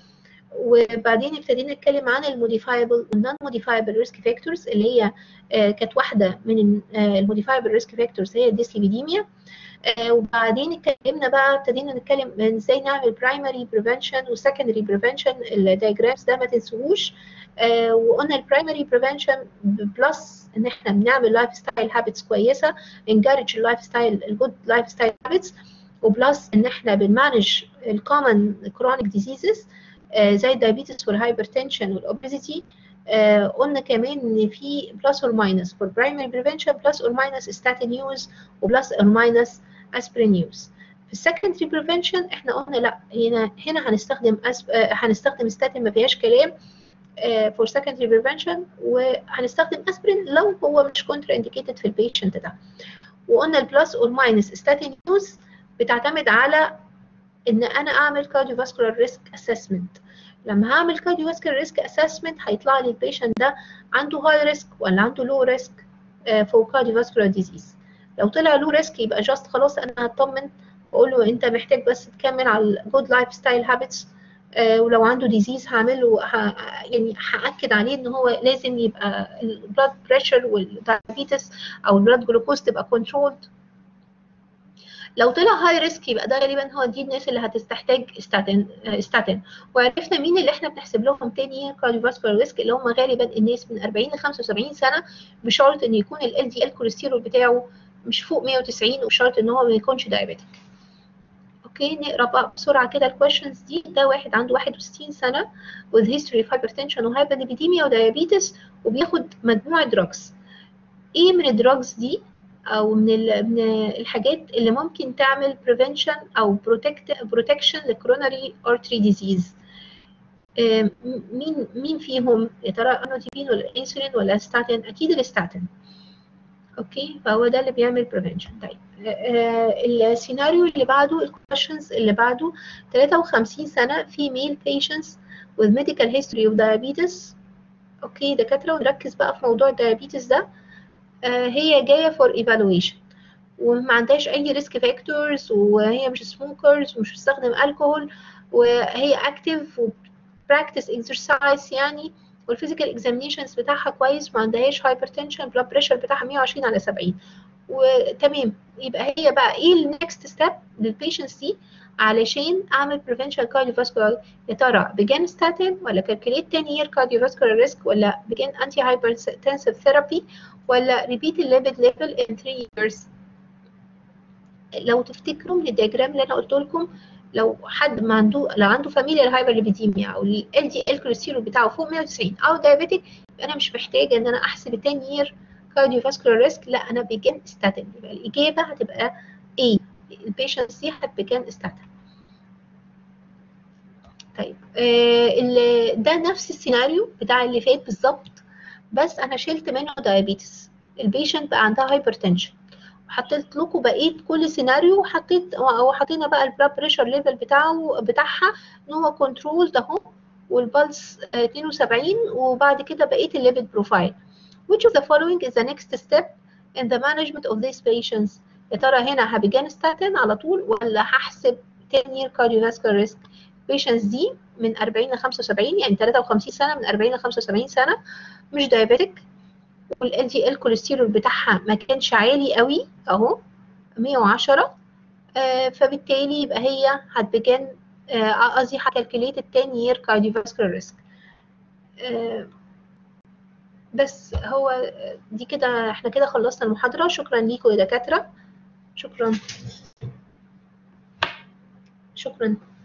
وبعدين ابتدينا نتكلم عن الموديفايبل والنون موديفايبل ريسك فاكتورز، اللي هي آه كانت واحده من الموديفايبل ريسك فاكتورز هي الديسليبيديميا. آه وبعدين اتكلمنا بقى ابتدينا نتكلم ازاي نعمل برايمري بريفنشن وسكندري بريفنشن. الدايجرامز ده ما تنسوهوش. آه وقلنا البرايمري بريفنشن بلس ان احنا بنعمل لايف ستايل هابتس كويسه، انكارج اللايف ستايل الجود لايف ستايل هابتس، وبلس ان احنا بنمانج الكومن كرونيك ديزيزز زي الدايابيتس والهايبرتنشن والاوبيزيتي. آه قلنا كمان ان في بلس اور ماينس فور برايمري بريفنشن، بلس اور ماينس ستاتين يوز وبلس اور ماينس اسبرين يوز. في السكندري بريفنشن احنا قلنا لا، هنا هنا هنستخدم أسب... آه هنستخدم ستاتين ما فيهاش كلام فور سكندري بريفنشن، وهنستخدم اسبرين لو هو مش كونتر انديكيتد في البيشنت ده. وقلنا البلس اور ماينس ستاتين يوز بتعتمد على ان انا اعمل كارديوفاسكولار ريسك اسسمنت. لما هعمل كارديوفاسكولار ريسك اسسمنت هيطلع لي البيشنت ده عنده هاي ريسك ولا عنده لو ريسك فور كارديوفاسكولار ديزيز. لو طلع لو ريسك يبقى جاست خلاص انا هطمن واقول له انت محتاج بس تكمل على الجود لايف ستايل هابتس. ولو عنده ديزيز هعمل له ه... يعني هاكد عليه ان هو لازم يبقى البلاد بريشر والدايابيتس او البلاد جلوكوز تبقى كنترولد. لو طلع هاي ريسك يبقى ده غالبا هو دي الناس اللي هتستحتاج ستاتين ستاتين. وعرفنا مين اللي احنا بنحسب لهم تاني كارديوفاسكولار ريسك، اللي هم غالبا الناس من أربعين ل خمسة وسبعين سنه، بشرط ان يكون ال دي ال كوليسترول بتاعه مش فوق مية وتسعين، وبشرط ان هو ما يكونش دايابيتك. اوكي نقرا بقى بسرعه كده الكويشنز دي. ده واحد عنده واحد وستين سنه with history of hypertension وهايبرليبيديميا ودايابيتس، وبياخد مجموعه دراجز. ايه من الدراجز دي او من من الحاجات اللي ممكن تعمل prevention او protect protection للكوروناري artery disease؟ مين مين فيهم يا ترى؟ انوتيبين ولا انسولين ولا ستاتين؟ اكيد الستاتين. اوكي فهو ده اللي بيعمل prevention. طيب السيناريو اللي بعده، الكويشنز اللي بعده، ثلاثة وخمسين سنه female patients with medical history of diabetes. اوكي دكاتره، ونركز بقى في موضوع الدايابيتس ده. هي جايه فور ايفالويشن وما عندهاش اي ريسك فاكتورز، وهي مش سموكرز ومش بتستخدم الكحول، وهي اكتيف وبراكتس اكسرسايز يعني، والفيزيكال اكزامينيشنز بتاعها كويس، ما عندهاش هايبرتنشن، بلاد بريشر بتاعها مية وعشرين على سبعين وتمام. يبقى هي بقى ايه النكست ستيب للبيشنتس دي علشان اعمل بريفنشن كارديوفاسكولار؟ يا ترى بيجان ستاتين ولا كالكوليت عشرة يير كارديوفاسكولار ريسك، ولا بيجان انتي هايبرتنسيف ثيرابي، ولا ريبيت الليبيد ليفل ان ثلاثة years؟ لو تفتكروا من الدياجرام اللي انا قلت لكم، لو حد ما عنده لو عنده فاميليال هايبرليبيديميا او ال دي ال كوليسترول بتاعه فوق مية وتسعين او دايابيتيك، يبقى انا مش محتاجه ان انا احسب ال عشرة يير كارديوفاسكولار ريسك، لا انا بيجان ستاتين. يبقى الاجابه هتبقى ايه، البيشنتس دي هتبيجان ستاتين. طيب آه ده نفس السيناريو بتاع اللي فات بالظبط، بس انا شلت منه دايابيتس. البيشنت بقى عندها هايبرتنشن، حطيت لكم بقيه كل سيناريو، وحطيت او حطينا بقى البلاد بريشر ليفل بتاعه بتاعها ان هو كنترول اهو، والبلس اتنين وسبعين، وبعد كده بقيه الليبيد بروفايل. which of the following is the next step in the management of these patients؟ يا ترى هنا هبيجان ستاتين على طول ولا هحسب عشرة year cardiovascular risk؟ patients دي من أربعين ل خمسة وسبعين، يعني ثلاثة وخمسين سنه، من أربعين ل خمسة وسبعين سنه، مش دايابيتك، والال دي ال كوليسترول بتاعها ما كانش عالي قوي اهو مية وعشرة، آه فبالتالي يبقى هي هتبجن قصدي آه هكالكوليت عشرة يير كارديوفاسكولار ريسك. بس هو دي كده، احنا كده خلصنا المحاضرة. شكرا ليكم يا دكاترة، شكرا شكرا.